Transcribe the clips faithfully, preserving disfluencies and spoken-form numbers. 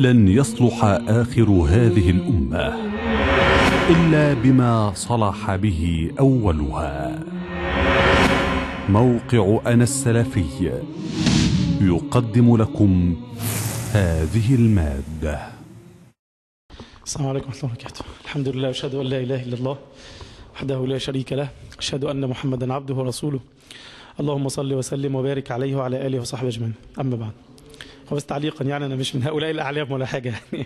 لن يصلح آخر هذه الأمة إلا بما صلح به أولها. موقع أنا السلفي يقدم لكم هذه المادة. السلام عليكم ورحمة الله وبركاته. الحمد لله، أشهد أن لا إله إلا الله وحده لا شريك له، أشهد أن محمدا عبده ورسوله. اللهم صل وسلم وبارك عليه وعلى آله وصحبه أجمعين. أما بعد، بس تعليقا، يعني أنا مش من هؤلاء الأعلام ولا حاجة يعني.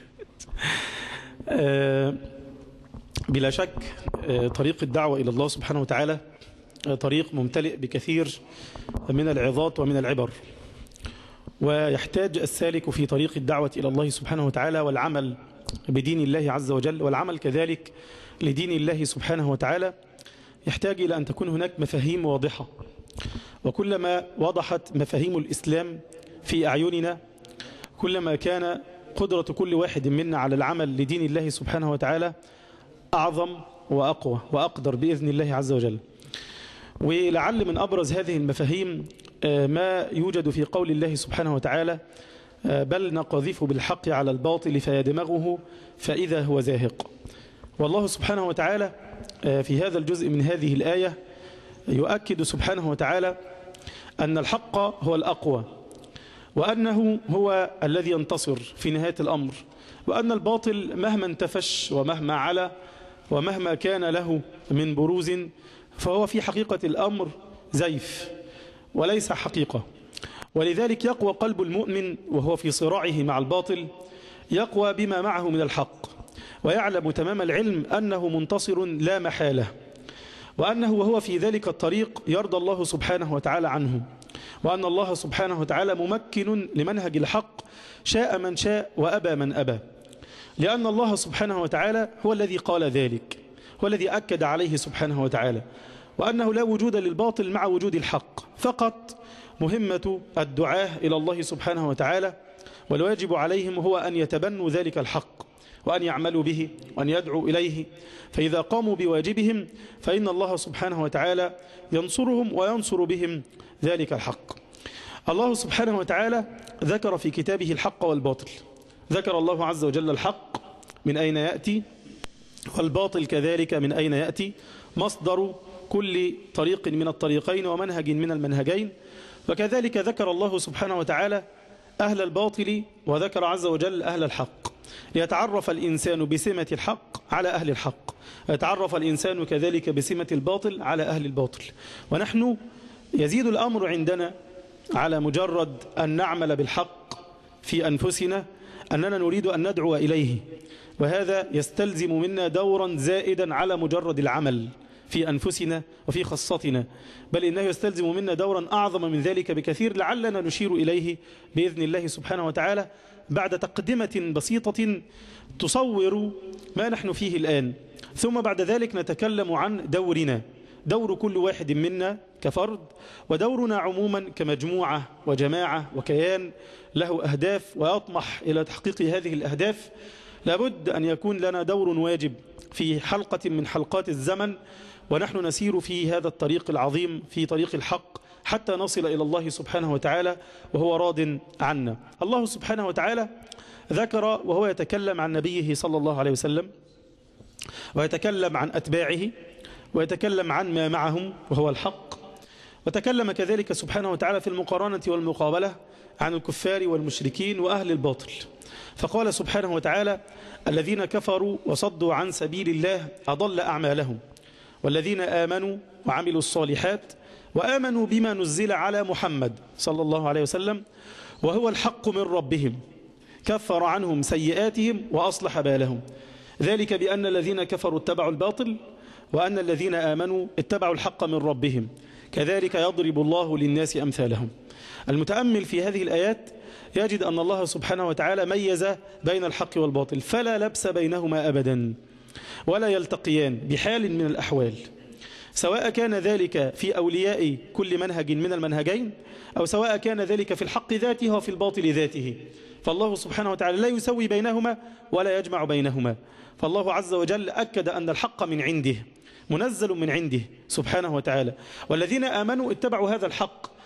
بلا شك طريق الدعوة إلى الله سبحانه وتعالى طريق ممتلئ بكثير من العظات ومن العبر، ويحتاج السالك في طريق الدعوة إلى الله سبحانه وتعالى والعمل بدين الله عز وجل، والعمل كذلك لدين الله سبحانه وتعالى، يحتاج إلى أن تكون هناك مفاهيم واضحة. وكلما وضحت مفاهيم الإسلام في أعيننا، كلما كان قدرة كل واحد منا على العمل لدين الله سبحانه وتعالى أعظم وأقوى وأقدر بإذن الله عز وجل. ولعل من أبرز هذه المفاهيم ما يوجد في قول الله سبحانه وتعالى: بل نقذف بالحق على الباطل فيدمغه فإذا هو زاهق. والله سبحانه وتعالى في هذا الجزء من هذه الآية يؤكد سبحانه وتعالى أن الحق هو الأقوى، وأنه هو الذي ينتصر في نهاية الأمر، وأن الباطل مهما انتفش ومهما علا ومهما كان له من بروز فهو في حقيقة الأمر زيف وليس حقيقة. ولذلك يقوى قلب المؤمن وهو في صراعه مع الباطل، يقوى بما معه من الحق، ويعلم تمام العلم أنه منتصر لا محالة، وأنه وهو في ذلك الطريق يرضى الله سبحانه وتعالى عنه، وأن الله سبحانه وتعالى ممكن لمنهج الحق شاء من شاء وأبى من أبى، لأن الله سبحانه وتعالى هو الذي قال ذلك، هو الذي أكد عليه سبحانه وتعالى، وأنه لا وجود للباطل مع وجود الحق. فقط مهمة الدعاة إلى الله سبحانه وتعالى والواجب عليهم هو أن يتبنوا ذلك الحق وأن يعملوا به وأن يدعوا إليه، فإذا قاموا بواجبهم فإن الله سبحانه وتعالى ينصرهم وينصر بهم ذلك الحق. الله سبحانه وتعالى ذكر في كتابه الحق والباطل. ذكر الله عز وجل الحق من أين يأتي، والباطل كذلك من أين يأتي، مصدر كل طريق من الطريقين ومنهج من المنهجين. وكذلك ذكر الله سبحانه وتعالى أهل الباطل وذكر عز وجل أهل الحق، ليتعرف الإنسان بسمة الحق على أهل الحق، ويتعرف الإنسان كذلك بسمة الباطل على أهل الباطل. ونحن يزيد الأمر عندنا على مجرد أن نعمل بالحق في أنفسنا أننا نريد أن ندعو إليه، وهذا يستلزم منا دورا زائدا على مجرد العمل في أنفسنا وفي خاصتنا، بل إنه يستلزم منا دورا أعظم من ذلك بكثير، لعلنا نشير إليه بإذن الله سبحانه وتعالى بعد تقدمة بسيطة تصور ما نحن فيه الآن، ثم بعد ذلك نتكلم عن دورنا، دور كل واحد منا كفرد، ودورنا عموما كمجموعة وجماعة وكيان له أهداف ويطمح إلى تحقيق هذه الأهداف. لابد أن يكون لنا دور واجب في حلقة من حلقات الزمن، ونحن نسير في هذا الطريق العظيم في طريق الحق حتى نصل إلى الله سبحانه وتعالى وهو راض عنا. الله سبحانه وتعالى ذكر وهو يتكلم عن نبيه صلى الله عليه وسلم، ويتكلم عن أتباعه، ويتكلم عن ما معهم وهو الحق، وتكلم كذلك سبحانه وتعالى في المقارنة والمقابلة عن الكفار والمشركين وأهل الباطل، فقال سبحانه وتعالى: الذين كفروا وصدوا عن سبيل الله أضل أعمالهم، والذين آمنوا وعملوا الصالحات وآمنوا بما نزل على محمد صلى الله عليه وسلم وهو الحق من ربهم كفر عنهم سيئاتهم وأصلح بالهم، ذلك بأن الذين كفروا اتبعوا الباطل وأن الذين آمنوا اتبعوا الحق من ربهم كذلك يضرب الله للناس أمثالهم. المتأمل في هذه الآيات يجد أن الله سبحانه وتعالى ميز بين الحق والباطل، فلا لبس بينهما أبدا ولا يلتقيان بحال من الأحوال، سواء كان ذلك في أولياء كل منهج من المنهجين، أو سواء كان ذلك في الحق ذاته وفي الباطل ذاته. فالله سبحانه وتعالى لا يسوي بينهما ولا يجمع بينهما، فالله عز وجل أكد أن الحق من عنده منزل من عنده سبحانه وتعالى، والذين آمنوا اتبعوا هذا الحق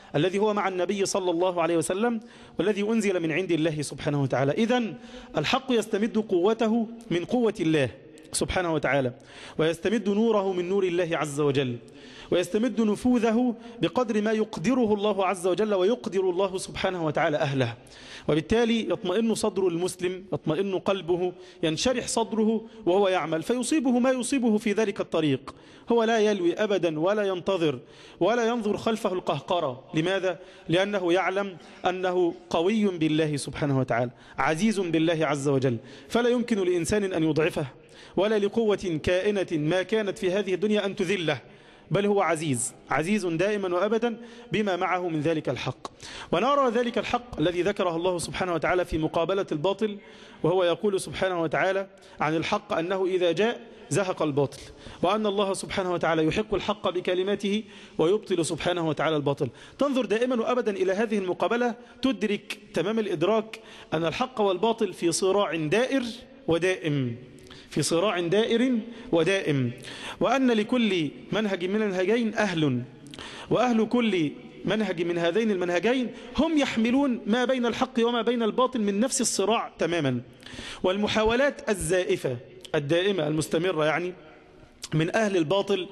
الذي هو مع النبي صلى الله عليه وسلم والذي أنزل من عند الله سبحانه وتعالى. إذن الحق يستمد قوته من قوة الله سبحانه وتعالى، ويستمد نوره من نور الله عز وجل، ويستمد نفوذه بقدر ما يقدره الله عز وجل ويقدر الله سبحانه وتعالى أهله. وبالتالي يطمئن صدر المسلم، يطمئن قلبه، ينشرح صدره وهو يعمل، فيصيبه ما يصيبه في ذلك الطريق. هو لا يلوي أبدا ولا ينتظر ولا ينظر خلفه القهقرة. لماذا؟ لأنه يعلم أنه قوي بالله سبحانه وتعالى، عزيز بالله عز وجل، فلا يمكن لإنسان أن يضعفه، ولا لقوة كائنة ما كانت في هذه الدنيا أن تذله، بل هو عزيز عزيز دائما وأبدا بما معه من ذلك الحق. ونرى ذلك الحق الذي ذكره الله سبحانه وتعالى في مقابلة الباطل، وهو يقول سبحانه وتعالى عن الحق أنه إذا جاء زهق الباطل، وأن الله سبحانه وتعالى يحق الحق بكلماته ويبطل سبحانه وتعالى الباطل. تنظر دائما وأبدا إلى هذه المقابلة تدرك تمام الإدراك أن الحق والباطل في صراع دائر ودائم، في صراع دائر ودائم، وأن لكل منهج من المنهجين أهل، وأهل كل منهج من هذين المنهجين هم يحملون ما بين الحق وما بين الباطل من نفس الصراع تماما. والمحاولات الزائفة الدائمة المستمرة يعني من أهل الباطل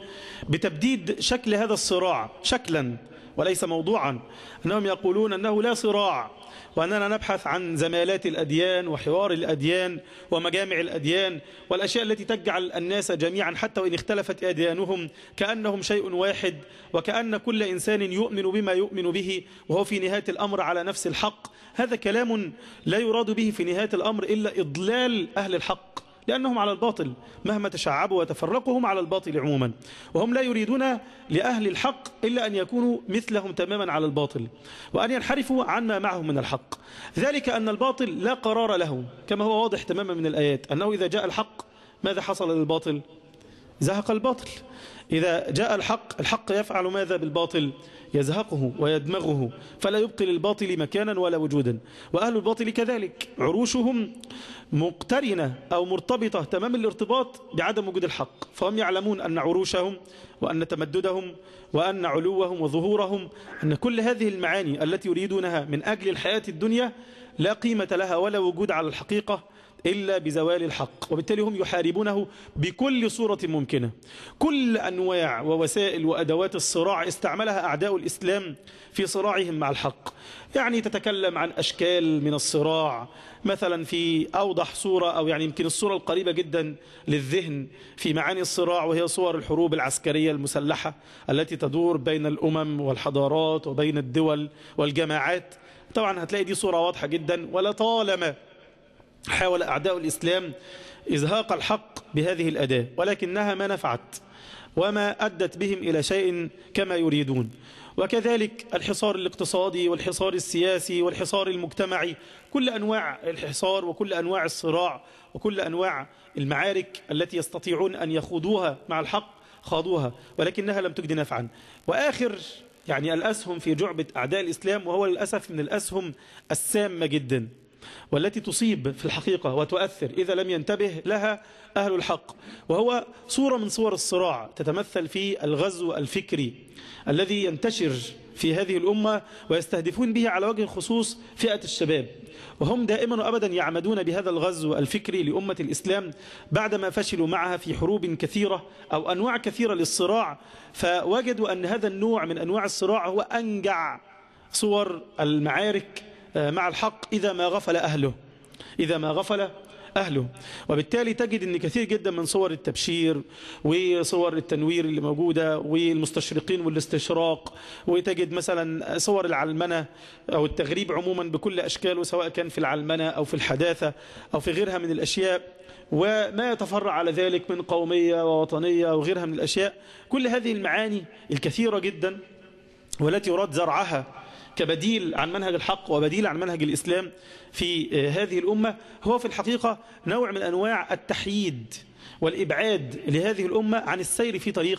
بتبديد شكل هذا الصراع شكلا وليس موضوعا، أنهم يقولون أنه لا صراع، وأننا نبحث عن زمالات الأديان وحوار الأديان ومجامع الأديان والأشياء التي تجعل الناس جميعا حتى وإن اختلفت أديانهم كأنهم شيء واحد، وكأن كل إنسان يؤمن بما يؤمن به وهو في نهاية الأمر على نفس الحق. هذا كلام لا يراد به في نهاية الأمر إلا إضلال أهل الحق، لأنهم على الباطل مهما تشعبوا وتفرقوا هم على الباطل عموما، وهم لا يريدون لأهل الحق إلا أن يكونوا مثلهم تماما على الباطل وأن ينحرفوا عما معهم من الحق. ذلك أن الباطل لا قرار له، كما هو واضح تماما من الآيات أنه إذا جاء الحق ماذا حصل للباطل؟ زهق الباطل. إذا جاء الحق، الحق يفعل ماذا بالباطل؟ يزهقه ويدمغه، فلا يبقي للباطل مكانا ولا وجودا. وأهل الباطل كذلك عروشهم مقترنة أو مرتبطة تمام الارتباط بعدم وجود الحق، فهم يعلمون أن عروشهم وأن تمددهم وأن علوهم وظهورهم، أن كل هذه المعاني التي يريدونها من أجل الحياة الدنيا لا قيمة لها ولا وجود على الحقيقة إلا بزوال الحق. وبالتالي هم يحاربونه بكل صورة ممكنة. كل أنواع ووسائل وأدوات الصراع استعملها أعداء الإسلام في صراعهم مع الحق. يعني تتكلم عن أشكال من الصراع، مثلا في أوضح صورة أو يعني يمكن الصورة القريبة جدا للذهن في معاني الصراع، وهي صور الحروب العسكرية المسلحة التي تدور بين الأمم والحضارات وبين الدول والجماعات. طبعا هتلاقي دي صورة واضحة جدا، ولطالما حاول أعداء الإسلام إزهاق الحق بهذه الأداة، ولكنها ما نفعت وما أدت بهم إلى شيء كما يريدون. وكذلك الحصار الاقتصادي والحصار السياسي والحصار المجتمعي، كل أنواع الحصار وكل أنواع الصراع وكل أنواع المعارك التي يستطيعون أن يخوضوها مع الحق خاضوها، ولكنها لم تجد نفعا. وآخر يعني الأسهم في جعبة أعداء الإسلام، وهو للأسف من الأسهم السامة جدا والتي تصيب في الحقيقة وتؤثر إذا لم ينتبه لها أهل الحق، وهو صورة من صور الصراع تتمثل في الغزو الفكري الذي ينتشر في هذه الأمة، ويستهدفون به على وجه الخصوص فئة الشباب. وهم دائما وأبدا يعمدون بهذا الغزو الفكري لأمة الإسلام بعدما فشلوا معها في حروب كثيرة أو أنواع كثيرة للصراع، فوجدوا أن هذا النوع من أنواع الصراع هو أنجع صور المعارك مع الحق إذا ما غفل أهله إذا ما غفل أهله. وبالتالي تجد أن كثير جدا من صور التبشير وصور التنوير اللي موجودة والمستشرقين والاستشراق، وتجد مثلا صور العلمنة أو التغريب عموما بكل أشكاله، سواء كان في العلمنة أو في الحداثة أو في غيرها من الأشياء، وما يتفرع على ذلك من قومية ووطنية وغيرها من الأشياء. كل هذه المعاني الكثيرة جدا والتي يراد زرعها كبديل عن منهج الحق وبديل عن منهج الإسلام في هذه الأمة، هو في الحقيقة نوع من أنواع التحييد والإبعاد لهذه الأمة عن السير في طريق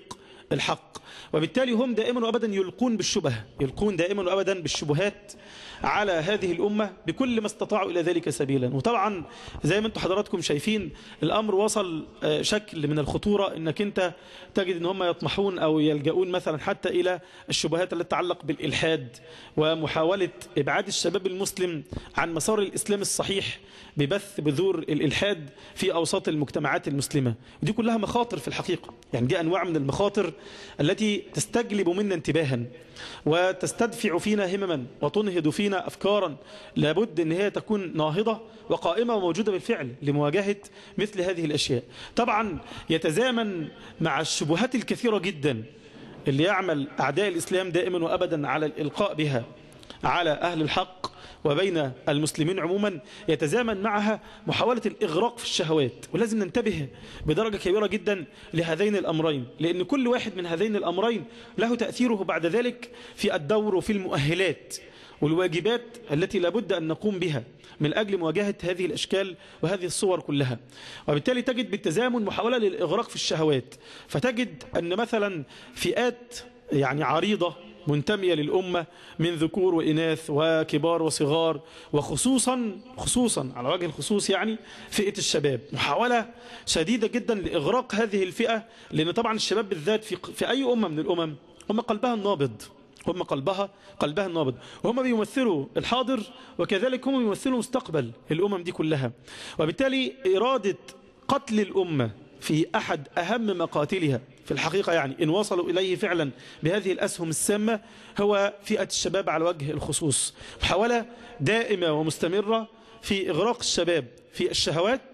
الحق، وبالتالي هم دائما وأبدا يلقون بالشبه، يلقون دائما وأبدا بالشبهات على هذه الأمة بكل ما استطاعوا إلى ذلك سبيلا. وطبعا زي ما انتم حضراتكم شايفين الأمر وصل شكل من الخطورة، انك انت تجد ان هم يطمحون أو يلجؤون مثلا حتى إلى الشبهات التي تتعلق بالإلحاد ومحاولة إبعاد الشباب المسلم عن مسار الإسلام الصحيح ببث بذور الإلحاد في أوساط المجتمعات المسلمة. دي كلها مخاطر في الحقيقة، يعني دي أنواع من المخاطر التي تستجلب منا انتباها وتستدفع فينا همما وتنهض فينا أفكارا لابد أن هي تكون ناهضة وقائمة وموجودة بالفعل لمواجهة مثل هذه الأشياء. طبعا يتزامن مع الشبهات الكثيرة جدا اللي يعمل أعداء الإسلام دائما وأبدا على الإلقاء بها على أهل الحق وبين المسلمين عموما، يتزامن معها محاولة الإغراق في الشهوات. ولازم ننتبه بدرجة كبيرة جدا لهذين الأمرين، لأن كل واحد من هذين الأمرين له تأثيره بعد ذلك في الدور وفي المؤهلات والواجبات التي لابد أن نقوم بها من أجل مواجهة هذه الأشكال وهذه الصور كلها. وبالتالي تجد بالتزامن محاولة للإغراق في الشهوات، فتجد أن مثلا فئات يعني عريضة منتمية للأمة من ذكور وإناث وكبار وصغار، وخصوصا خصوصا على وجه الخصوص يعني فئة الشباب، محاولة شديدة جدا لإغراق هذه الفئة، لأن طبعا الشباب بالذات في, في أي أمة من الأمم هم قلبها النابض، هم قلبها قلبها النابض، وهم بيمثلوا الحاضر وكذلك هم بيمثلوا مستقبل الأمم دي كلها. وبالتالي إرادة قتل الأمة في أحد أهم مقاتلها في الحقيقة، يعني إن وصلوا إليه فعلا بهذه الأسهم السامة، هو فئة الشباب على وجه الخصوص. محاولة دائمة ومستمرة في إغراق الشباب في الشهوات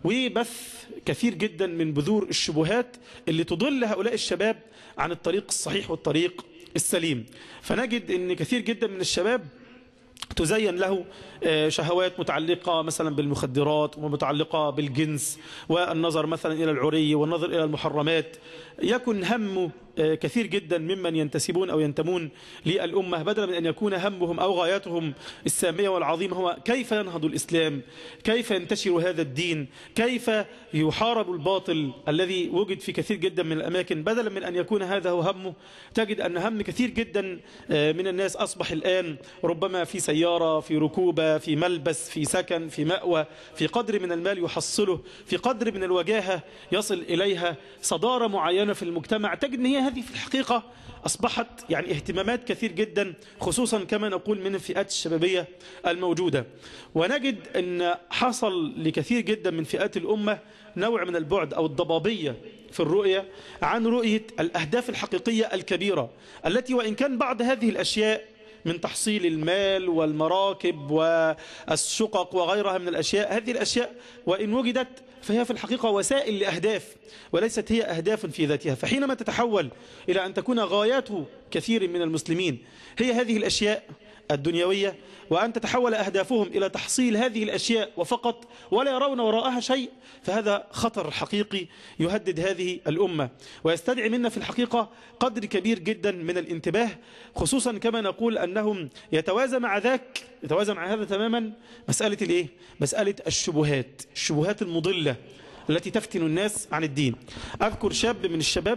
وبث كثير جدا من بذور الشبهات اللي تضل هؤلاء الشباب عن الطريق الصحيح والطريق السليم. فنجد أن كثير جدا من الشباب تزين له شهوات متعلقة مثلا بالمخدرات ومتعلقة بالجنس والنظر مثلا إلى العري والنظر إلى المحرمات. يكن همه كثير جدا ممن ينتسبون أو ينتمون للأمة بدلا من أن يكون همهم أو غايتهم السامية والعظيمة هو كيف ينهض الإسلام، كيف ينتشر هذا الدين، كيف يحارب الباطل الذي وجد في كثير جدا من الأماكن، بدلا من أن يكون هذا هو همه. تجد أن هم كثير جدا من الناس أصبح الآن ربما في سيارة، في ركوبة، في ملبس، في سكن، في مأوى، في قدر من المال يحصله، في قدر من الوجاهة يصل إليها، صدارة معينة في المجتمع. تجد أن هي هذه في الحقيقة أصبحت يعني اهتمامات كثير جدا، خصوصا كما نقول من الفئات الشبابية الموجودة. ونجد أن حصل لكثير جدا من فئات الأمة نوع من البعد أو الضبابية في الرؤية عن رؤية الأهداف الحقيقية الكبيرة، التي وإن كان بعض هذه الأشياء من تحصيل المال والمراكب والشقق وغيرها من الأشياء، هذه الأشياء وإن وجدت فهي في الحقيقة وسائل لأهداف وليست هي أهداف في ذاتها. فحينما تتحول إلى أن تكون غايات كثير من المسلمين هي هذه الأشياء الدنيوية، وأن تتحول أهدافهم إلى تحصيل هذه الأشياء وفقط ولا يرون وراءها شيء، فهذا خطر حقيقي يهدد هذه الأمة ويستدعي منا في الحقيقة قدر كبير جدا من الانتباه، خصوصا كما نقول أنهم يتوازى مع ذاك يتوازى مع هذا تماما مسألة الإيه؟ مسألة الشبهات الشبهات المضلة التي تفتن الناس عن الدين. أذكر شاب من الشباب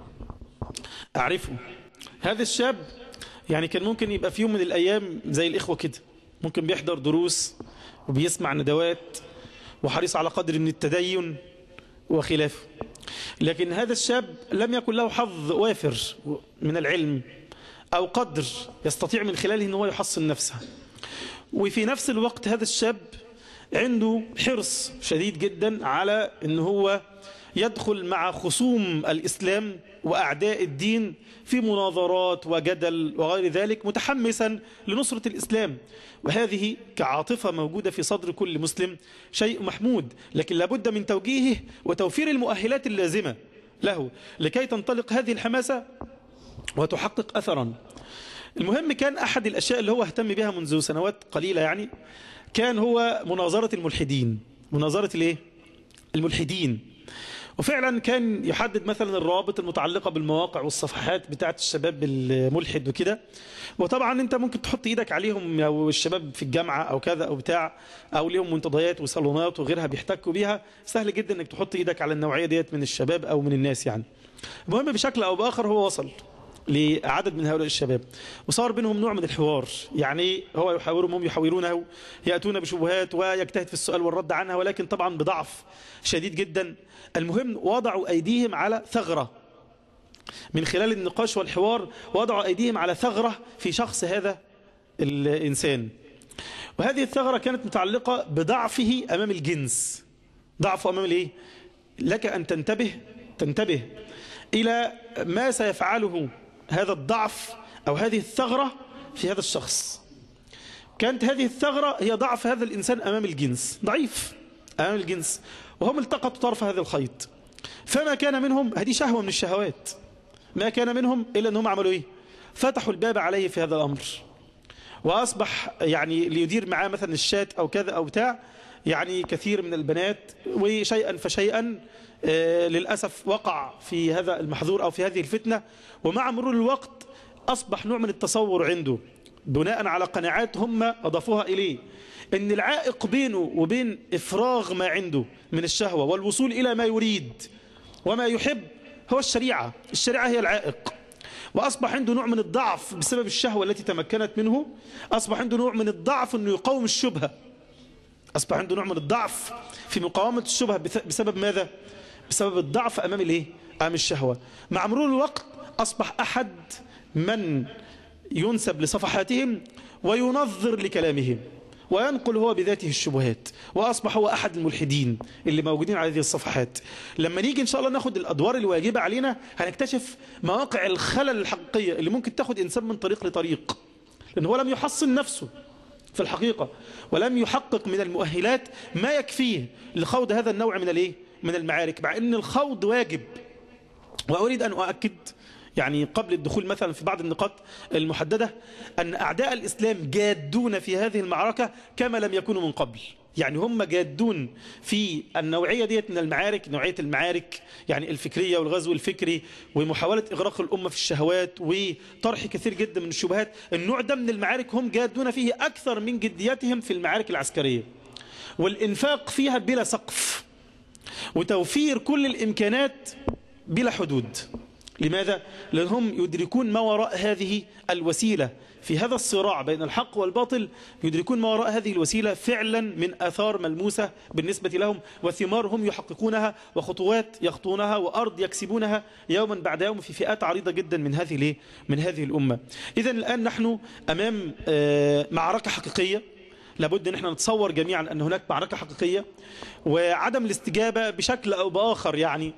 أعرفه، هذا الشاب يعني كان ممكن يبقى في يوم من الأيام زي الإخوة كده، ممكن بيحضر دروس وبيسمع ندوات وحريص على قدر من التدين وخلافه، لكن هذا الشاب لم يكن له حظ وافر من العلم أو قدر يستطيع من خلاله أنه يحصن نفسه. وفي نفس الوقت هذا الشاب عنده حرص شديد جدا على أنه هو يدخل مع خصوم الإسلام وأعداء الدين في مناظرات وجدل وغير ذلك، متحمسا لنصرة الإسلام. وهذه كعاطفة موجودة في صدر كل مسلم شيء محمود، لكن لابد من توجيهه وتوفير المؤهلات اللازمة له لكي تنطلق هذه الحماسة وتحقق أثرا. المهم كان أحد الأشياء اللي هو اهتم بها منذ سنوات قليلة يعني كان هو مناظرة الملحدين، مناظرة الايه؟ الملحدين. وفعلا كان يحدد مثلا الروابط المتعلقة بالمواقع والصفحات بتاعت الشباب الملحد وكده، وطبعا انت ممكن تحط ايدك عليهم او الشباب في الجامعة او كذا او بتاع او ليهم منتديات وصالونات وغيرها بيحتكوا بيها، سهل جدا انك تحط ايدك على النوعية ديت من الشباب او من الناس يعني. المهم بشكل أو بآخر هو وصل لعدد من هؤلاء الشباب وصار بينهم نوع من الحوار، يعني هو يحاورهم هم يحاورونه، يأتون بشبهات ويجتهد في السؤال والرد عنها، ولكن طبعا بضعف شديد جدا. المهم وضعوا أيديهم على ثغرة من خلال النقاش والحوار، وضعوا أيديهم على ثغرة في شخص هذا الإنسان، وهذه الثغرة كانت متعلقة بضعفه أمام الجنس. ضعفه أمام الإيه؟ لك أن تنتبه تنتبه إلى ما سيفعله هذا الضعف أو هذه الثغرة في هذا الشخص. كانت هذه الثغرة هي ضعف هذا الإنسان أمام الجنس، ضعيف أمام الجنس، وهم التقطوا طرف هذا الخيط، فما كان منهم، هذه شهوة من الشهوات، ما كان منهم إلا أنهم عملوا إيه؟ فتحوا الباب عليه في هذا الأمر، وأصبح يعني ليدير معاه مثلا الشات أو كذا أو بتاع، يعني كثير من البنات، وشيئا فشيئا آه للأسف وقع في هذا المحظور أو في هذه الفتنة. ومع مرور الوقت أصبح نوع من التصور عنده بناء على قناعات هم أضافوها إليه، أن العائق بينه وبين إفراغ ما عنده من الشهوة والوصول إلى ما يريد وما يحب هو الشريعة. الشريعة هي العائق، وأصبح عنده نوع من الضعف بسبب الشهوة التي تمكنت منه. أصبح عنده نوع من الضعف أنه يقاوم الشبهة، أصبح عنده نوع من الضعف في مقاومة الشبهة بسبب ماذا؟ بسبب الضعف أمام الإيه؟ أمام الشهوة. مع مرور الوقت أصبح أحد من ينسب لصفحاتهم وينظر لكلامهم وينقل هو بذاته الشبهات، وأصبح هو أحد الملحدين اللي موجودين على هذه الصفحات. لما نيجي إن شاء الله ناخد الأدوار الواجبة علينا هنكتشف مواقع الخلل الحقيقية اللي ممكن تاخد إنسان من طريق لطريق، لأنه هو لم يحصن نفسه في الحقيقة، ولم يحقق من المؤهلات ما يكفيه لخوض هذا النوع من الايه؟ من المعارك، مع ان الخوض واجب. وأريد أن أؤكد يعني قبل الدخول مثلا في بعض النقاط المحددة أن أعداء الإسلام جادون في هذه المعركة كما لم يكونوا من قبل. يعني هم جادون في النوعية ديت من المعارك، نوعية المعارك يعني الفكرية والغزو الفكري ومحاولة إغراق الأمة في الشهوات وطرح كثير جدا من الشبهات. النوع ده من المعارك هم جادون فيه أكثر من جدياتهم في المعارك العسكرية، والإنفاق فيها بلا سقف، وتوفير كل الإمكانات بلا حدود. لماذا؟ لأنهم يدركون ما وراء هذه الوسيلة في هذا الصراع بين الحق والباطل، يدركون ما وراء هذه الوسيلة فعلا من آثار ملموسة بالنسبة لهم، وثمار هم يحققونها، وخطوات يخطونها، وأرض يكسبونها يوما بعد يوم في فئات عريضة جدا من هذه من هذه الأمة. إذن الآن نحن أمام معركة حقيقية، لابد ان احنا نتصور جميعا ان هناك معركة حقيقية، وعدم الاستجابة بشكل او باخر يعني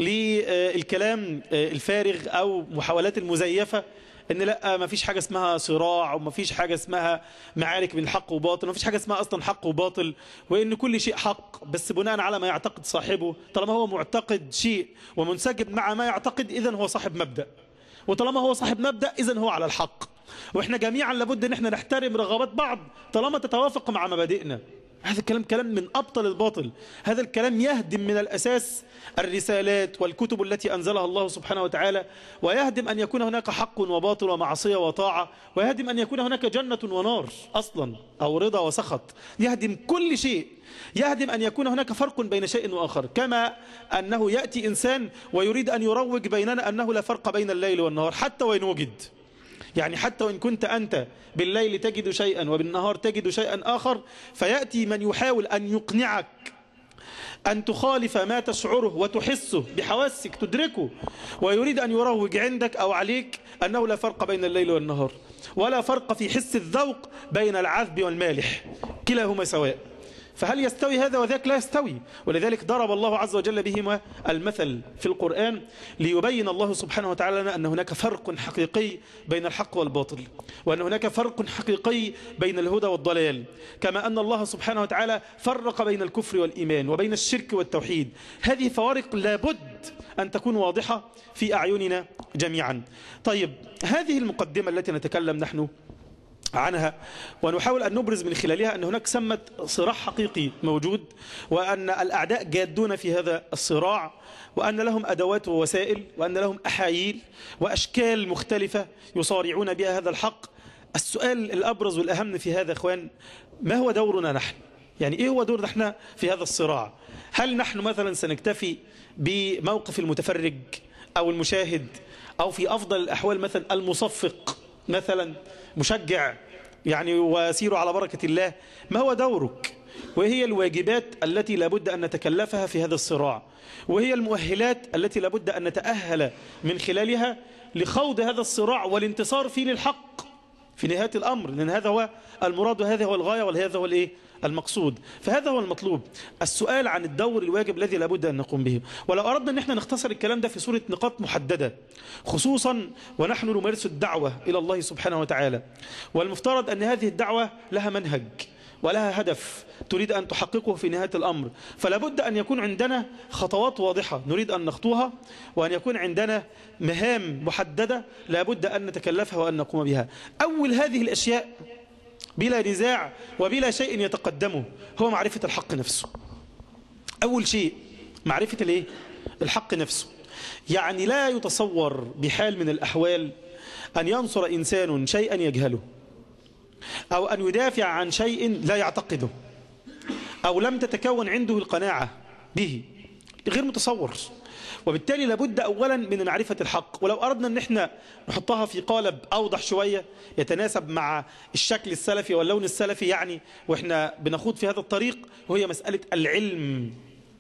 للكلام الفارغ او محاولات المزيفة ان لا ما فيش حاجة اسمها صراع، وما فيش حاجة اسمها معارك بين حق وباطل، وما فيش حاجة اسمها اصلا حق وباطل، وان كل شيء حق بس بناء على ما يعتقد صاحبه. طالما هو معتقد شيء ومنسجم مع ما يعتقد اذن هو صاحب مبدأ، وطالما هو صاحب مبدأ اذن هو على الحق. واحنا جميعا لابد ان احنا نحترم رغبات بعض طالما تتوافق مع مبادئنا. هذا الكلام كلام من أبطل الباطل، هذا الكلام يهدم من الأساس الرسالات والكتب التي أنزلها الله سبحانه وتعالى، ويهدم أن يكون هناك حق وباطل ومعصية وطاعة، ويهدم أن يكون هناك جنة ونار أصلا أو رضا وسخط، يهدم كل شيء، يهدم أن يكون هناك فرق بين شيء وآخر. كما أنه يأتي إنسان ويريد أن يروج بيننا أنه لا فرق بين الليل والنهار حتى وإن وجد، يعني حتى وإن كنت أنت بالليل تجد شيئا وبالنهار تجد شيئا آخر، فيأتي من يحاول أن يقنعك أن تخالف ما تشعره وتحسه بحواسك تدركه، ويريد أن يروج عندك أو عليك أنه لا فرق بين الليل والنهار، ولا فرق في حس الذوق بين العذب والمالح، كلاهما سواء. فهل يستوي هذا وذاك؟ لا يستوي. ولذلك ضرب الله عز وجل بهما المثل في القرآن ليبين الله سبحانه وتعالى لنا أن هناك فرق حقيقي بين الحق والباطل، وأن هناك فرق حقيقي بين الهدى والضلال، كما أن الله سبحانه وتعالى فرق بين الكفر والإيمان وبين الشرك والتوحيد. هذه فوارق لابد أن تكون واضحة في أعيننا جميعا. طيب، هذه المقدمة التي نتكلم نحن عنها ونحاول أن نبرز من خلالها أن هناك سمة صراع حقيقي موجود، وأن الأعداء جادون في هذا الصراع، وأن لهم أدوات ووسائل، وأن لهم أحاييل وأشكال مختلفة يصارعون بها هذا الحق. السؤال الأبرز والأهم في هذا أخوان، ما هو دورنا نحن؟ يعني إيه هو دورنا نحن في هذا الصراع؟ هل نحن مثلا سنكتفي بموقف المتفرج أو المشاهد، أو في أفضل الأحوال مثلا المصفق مثلا، مشجع يعني وسيروا على بركة الله. ما هو دورك؟ وهي الواجبات التي لابد أن نتكلفها في هذا الصراع، وهي المؤهلات التي لابد أن نتأهل من خلالها لخوض هذا الصراع والانتصار فيه للحق في نهاية الأمر، لأن هذا هو المراد وهذا هو الغاية وهذا هو الإيه؟ المقصود. فهذا هو المطلوب، السؤال عن الدور الواجب الذي لابد أن نقوم به. ولو أردنا أن احنا نختصر الكلام ده في صورة نقاط محددة، خصوصا ونحن نمارس الدعوة إلى الله سبحانه وتعالى، والمفترض أن هذه الدعوة لها منهج ولها هدف تريد أن تحققه في نهاية الأمر، فلا بد أن يكون عندنا خطوات واضحة نريد أن نخطوها، وأن يكون عندنا مهام محددة لا بد أن نتكلفها وأن نقوم بها. أول هذه الأشياء بلا نزاع وبلا شيء يتقدمه هو معرفة الحق نفسه. أول شيء معرفة الايه؟ الحق نفسه. يعني لا يتصور بحال من الأحوال أن ينصر إنسان شيئا يجهله، أو أن يدافع عن شيء لا يعتقده، أو لم تتكون عنده القناعة به، غير متصور. وبالتالي لابد أولا من معرفة الحق. ولو أردنا أن احنا نحطها في قالب أوضح شوية يتناسب مع الشكل السلفي واللون السلفي يعني، وإحنا بنخوض في هذا الطريق، وهي مسألة العلم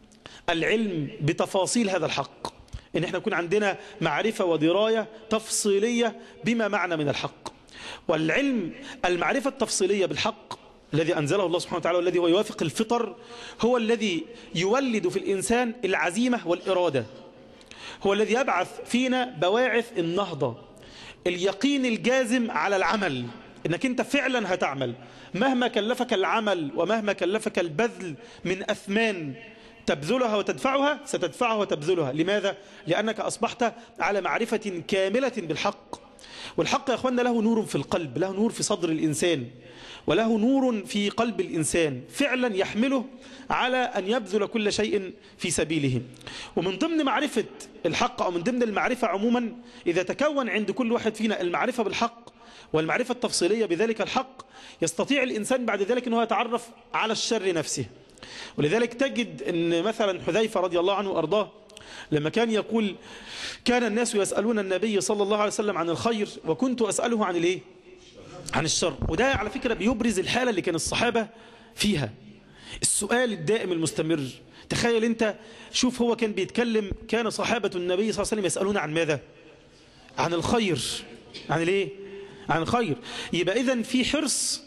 العلم بتفاصيل هذا الحق، إن احنا يكون عندنا معرفة ودراية تفصيلية بما معنى من الحق. والعلم المعرفة التفصيلية بالحق الذي أنزله الله سبحانه وتعالى والذي هو يوافق الفطر، هو الذي يولد في الإنسان العزيمة والإرادة، هو الذي يبعث فينا بواعث النهضة، اليقين الجازم على العمل، إنك أنت فعلا هتعمل مهما كلفك العمل ومهما كلفك البذل من أثمان تبذلها وتدفعها، ستدفعها وتبذلها. لماذا؟ لأنك أصبحت على معرفة كاملة بالحق. والحق يا أخوانا له نور في القلب، له نور في صدر الإنسان، وله نور في قلب الإنسان فعلا يحمله على أن يبذل كل شيء في سبيله. ومن ضمن معرفة الحق أو من ضمن المعرفة عموما، إذا تكون عند كل واحد فينا المعرفة بالحق والمعرفة التفصيلية بذلك الحق، يستطيع الإنسان بعد ذلك أنه يتعرف على الشر نفسه. ولذلك تجد أن مثلا حذيفة رضي الله عنه وأرضاه لما كان يقول: كان الناس يسألون النبي صلى الله عليه وسلم عن الخير وكنت أسأله عن الايه؟ عن الشر. وده على فكرة بيبرز الحالة اللي كان الصحابة فيها، السؤال الدائم المستمر. تخيل انت، شوف هو كان بيتكلم، كان صحابة النبي صلى الله عليه وسلم يسألون عن ماذا؟ عن الخير. عن الايه؟ عن الخير. يبقى اذن في حرص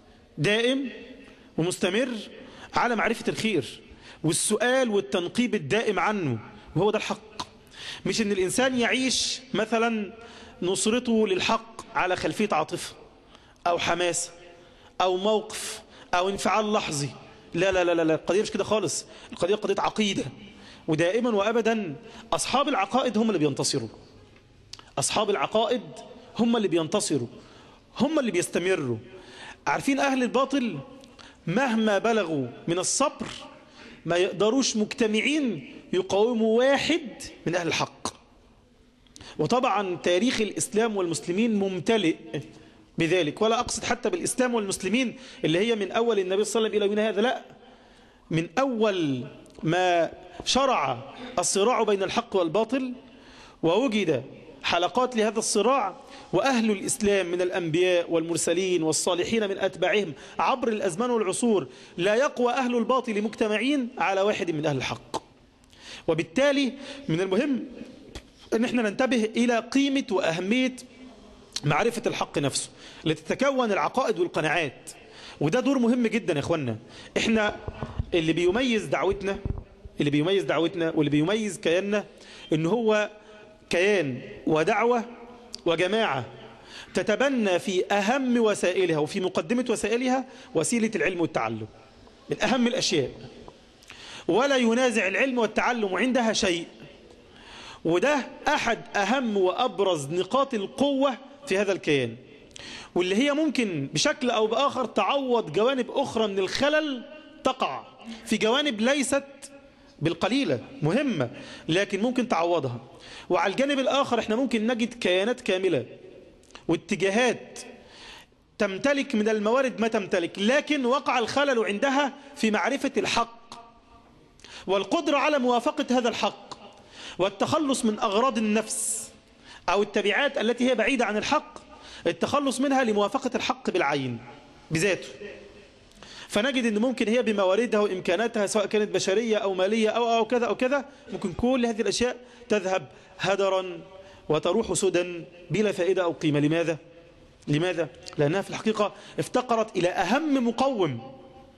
دائم ومستمر على معرفة الخير، والسؤال والتنقيب الدائم عنه، وهو ده الحق. مش ان الانسان يعيش مثلا نصرته للحق على خلفية عاطفة او حماسة او موقف او انفعال لحظي. لا لا لا لا القضية مش كده خالص. القضية قضية عقيدة، ودائما وابدا اصحاب العقائد هم اللي بينتصروا. اصحاب العقائد هم اللي بينتصروا، هم اللي بيستمروا. عارفين اهل الباطل مهما بلغوا من الصبر ما يقدروش مجتمعين يقاوموا واحد من اهل الحق. وطبعا تاريخ الإسلام والمسلمين ممتلئ بذلك، ولا أقصد حتى بالإسلام والمسلمين اللي هي من أول النبي صلى الله عليه وسلم إلى يومنا هذا، لا، من أول ما شرع الصراع بين الحق والباطل ووجد حلقات لهذا الصراع، وأهل الإسلام من الأنبياء والمرسلين والصالحين من أتباعهم عبر الأزمان والعصور، لا يقوى أهل الباطل مجتمعين على واحد من أهل الحق. وبالتالي من المهم أن احنا ننتبه إلى قيمة وأهمية معرفة الحق نفسه لتتكون العقائد والقناعات. وده دور مهم جدا يا اخوانا. احنا اللي بيميز دعوتنا اللي بيميز دعوتنا واللي بيميز كياننا ان هو كيان ودعوة وجماعة تتبنى في أهم وسائلها وفي مقدمة وسائلها وسيلة العلم والتعلم، من أهم الأشياء، ولا ينازع العلم والتعلم عندها شيء. وده أحد أهم وأبرز نقاط القوة في هذا الكيان، واللي هي ممكن بشكل أو بآخر تعوض جوانب أخرى من الخلل تقع في جوانب ليست بالقليلة مهمة، لكن ممكن تعوضها. وعلى الجانب الآخر احنا ممكن نجد كيانات كاملة واتجاهات تمتلك من الموارد ما تمتلك، لكن وقع الخلل عندها في معرفة الحق والقدرة على موافقة هذا الحق والتخلص من أغراض النفس أو التبعات التي هي بعيدة عن الحق، التخلص منها لموافقة الحق بالعين بذاته. فنجد أن ممكن هي بمواردها وإمكاناتها سواء كانت بشرية أو مالية أو, أو كذا أو كذا، ممكن كل هذه الأشياء تذهب هدرا وتروح سدى بلا فائدة أو قيمة. لماذا؟ لماذا؟ لأنها في الحقيقة افتقرت إلى أهم مقوم،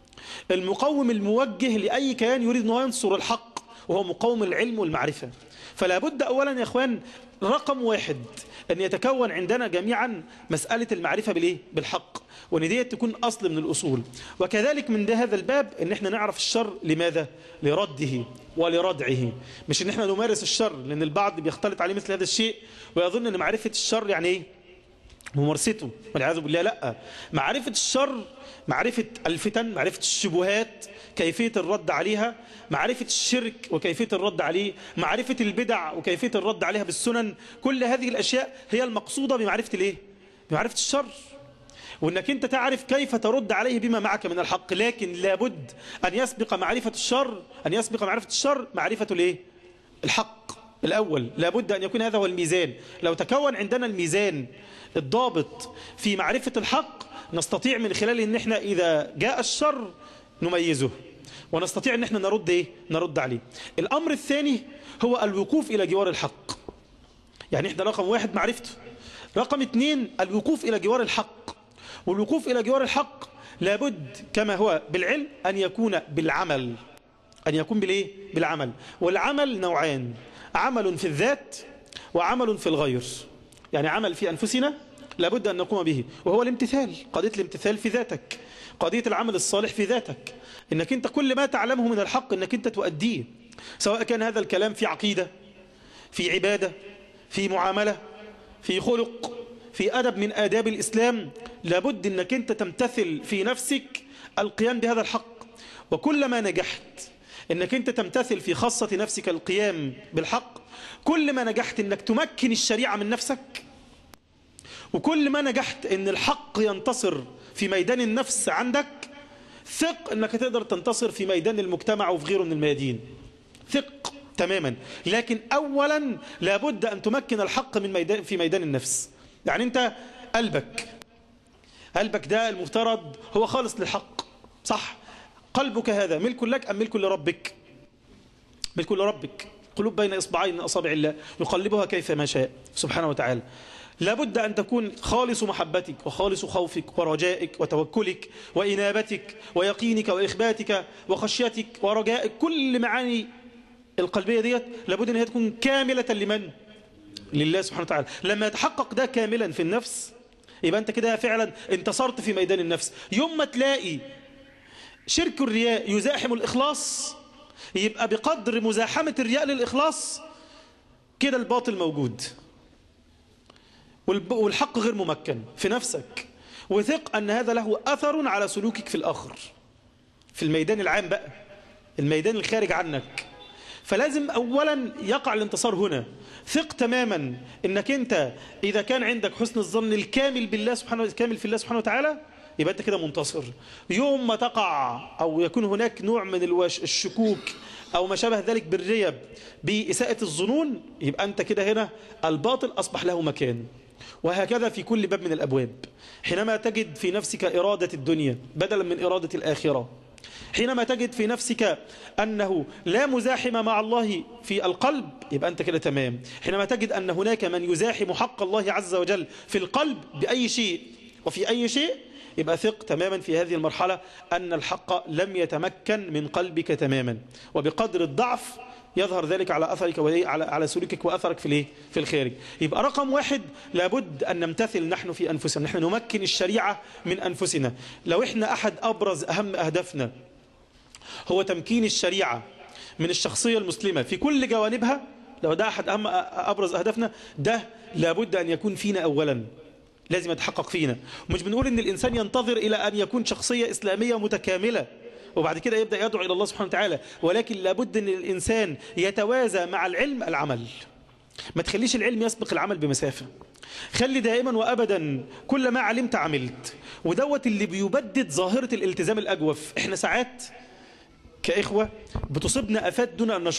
المقوم الموجه لأي كيان يريد أن ينصر الحق، وهو مقوم العلم والمعرفة. فلا بد أولا يا إخوان رقم واحد أن يتكون عندنا جميعا مسألة المعرفة بالإيه؟ بالحق، وأن دي تكون أصل من الأصول. وكذلك من ده هذا الباب أن احنا نعرف الشر لماذا؟ لرده ولردعه، مش أن احنا نمارس الشر، لأن البعض بيختلط عليه مثل هذا الشيء ويظن أن معرفة الشر يعني إيه؟ ممارسته، والعياذ بالله. لا، معرفة الشر معرفة الفتن، معرفة الشبهات، كيفية الرد عليها، معرفة الشرك وكيفية الرد عليه، معرفة البدع وكيفية الرد عليها بالسنن. كل هذه الأشياء هي المقصودة بمعرفة الايه؟ بمعرفة الشر، وانك انت تعرف كيف ترد عليه بما معك من الحق. لكن لابد ان يسبق معرفة الشر ان يسبق معرفة الشر معرفة الايه؟ الحق الأول. لابد أن يكون هذا هو الميزان. لو تكون عندنا الميزان الضابط في معرفة الحق، نستطيع من خلاله ان احنا اذا جاء الشر نميزه، ونستطيع ان احنا نرد ايه؟ نرد عليه. الامر الثاني هو الوقوف الى جوار الحق. يعني احنا رقم واحد معرفته، رقم اثنين الوقوف الى جوار الحق. والوقوف الى جوار الحق لابد كما هو بالعلم ان يكون بالعمل، ان يكون بالايه؟ بالعمل. والعمل نوعان، عمل في الذات وعمل في الغير. يعني عمل في انفسنا لابد أن نقوم به، وهو الامتثال، قضية الامتثال في ذاتك، قضية العمل الصالح في ذاتك، إنك أنت كل ما تعلمه من الحق إنك أنت تؤديه، سواء كان هذا الكلام في عقيدة، في عبادة، في معاملة، في خلق، في أدب من آداب الإسلام. لابد إنك أنت تمتثل في نفسك القيام بهذا الحق. وكلما نجحت إنك أنت تمتثل في خاصة نفسك القيام بالحق، كل ما نجحت إنك تمكن الشريعة من نفسك، وكل ما نجحت ان الحق ينتصر في ميدان النفس عندك، ثق انك تقدر تنتصر في ميدان المجتمع وفي غيره من الميادين. ثق تماما. لكن اولا لابد ان تمكن الحق من ميدان في ميدان النفس. يعني انت قلبك قلبك ده المفترض هو خالص للحق، صح؟ قلبك هذا ملك لك ام ملك لربك؟ ملك لربك. قلوب بين اصبعين من اصابع الله يقلبها كيف ما شاء سبحانه وتعالى. لابد أن تكون خالص محبتك وخالص خوفك ورجائك وتوكلك وإنابتك ويقينك وإخباتك وخشيتك ورجائك، كل معاني القلبية ديت لابد أنها تكون كاملة لمن؟ لله سبحانه وتعالى. لما يتحقق ده كاملا في النفس يبقى أنت كده فعلا انتصرت في ميدان النفس. يوم ما تلاقي شرك الرياء يزاحم الإخلاص، يبقى بقدر مزاحمة الرياء للإخلاص كده الباطل موجود والحق غير ممكن في نفسك. وثق أن هذا له أثر على سلوكك في الآخر، في الميدان العام بقى، الميدان الخارج عنك. فلازم أولا يقع الانتصار هنا. ثق تماما أنك أنت إذا كان عندك حسن الظن الكامل بالله سبحانه الكامل في الله سبحانه وتعالى، يبقى أنت كده منتصر. يوم ما تقع أو يكون هناك نوع من الشكوك أو ما شابه ذلك بالريب بإساءة الظنون، يبقى أنت كده هنا الباطل أصبح له مكان. وهكذا في كل باب من الأبواب. حينما تجد في نفسك إرادة الدنيا بدلا من إرادة الآخرة، حينما تجد في نفسك أنه لا مزاحم مع الله في القلب، يبقى أنت كده تمام. حينما تجد أن هناك من يزاحم حق الله عز وجل في القلب بأي شيء وفي أي شيء، يبقى ثق تماما في هذه المرحلة أن الحق لم يتمكن من قلبك تماما. وبقدر الضعف يظهر ذلك على أثرك وعلى على سلوكك وأثرك في الايه؟ في الخارج. يبقى رقم واحد لابد أن نمتثل نحن في أنفسنا، نحن نمكن الشريعة من أنفسنا. لو إحنا أحد أبرز أهم أهدافنا هو تمكين الشريعة من الشخصية المسلمة في كل جوانبها، لو ده أحد أهم أبرز أهدافنا، ده لابد أن يكون فينا أولا، لازم يتحقق فينا. ومش بنقول إن الإنسان ينتظر إلى أن يكون شخصية إسلامية متكاملة وبعد كده يبدأ يدعو إلى الله سبحانه وتعالى، ولكن لابد أن الإنسان يتوازى مع العلم العمل. ما تخليش العلم يسبق العمل بمسافة. خلي دائما وأبدا كل ما علمت عملت. ودوت اللي بيبدد ظاهرة الالتزام الأجوف. احنا ساعات كإخوة بتصيبنا أفات دون أن نشعر،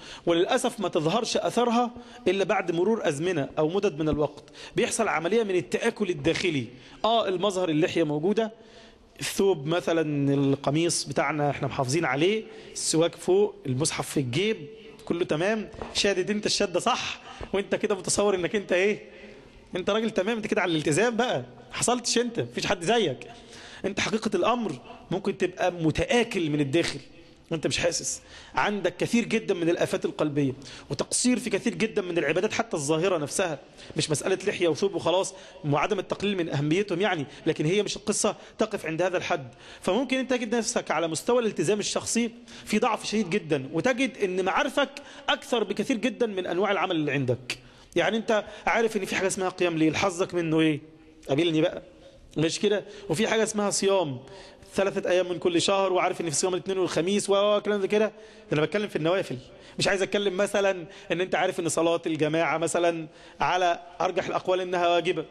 وللأسف ما تظهرش أثرها إلا بعد مرور أزمنة أو مدد من الوقت. بيحصل عملية من التآكل الداخلي. آه المظهر اللحية موجودة، الثوب مثلا القميص بتاعنا احنا محافظين عليه، السواك فوق، المصحف في الجيب، كله تمام، شادد انت الشدة صح، وانت كده متصور انك انت ايه، انت راجل تمام، انت كده على الالتزام بقى، حصلتش انت، مفيش حد زيك. انت حقيقة الامر ممكن تبقى متآكل من الداخل وانت مش حاسس، عندك كثير جدا من الآفات القلبية وتقصير في كثير جدا من العبادات حتى الظاهرة نفسها. مش مسألة لحية وثوب وخلاص وعدم التقليل من أهميتهم يعني، لكن هي مش القصة تقف عند هذا الحد. فممكن انت تجد نفسك على مستوى الالتزام الشخصي في ضعف شديد جدا، وتجد ان معارفك أكثر بكثير جدا من أنواع العمل اللي عندك. يعني انت عارف ان في حاجة اسمها قيام ليل، حظك منه ايه؟ قابلني بقى، مش كده؟ وفي حاجة اسمها صيام ثلاثة أيام من كل شهر، وعارف إن في صيام الاثنين والخميس وكلام زي كده. أنا بتكلم في النوافل، مش عايز أتكلم مثلا إن أنت عارف إن صلاة الجماعة مثلا على أرجح الأقوال إنها واجبة.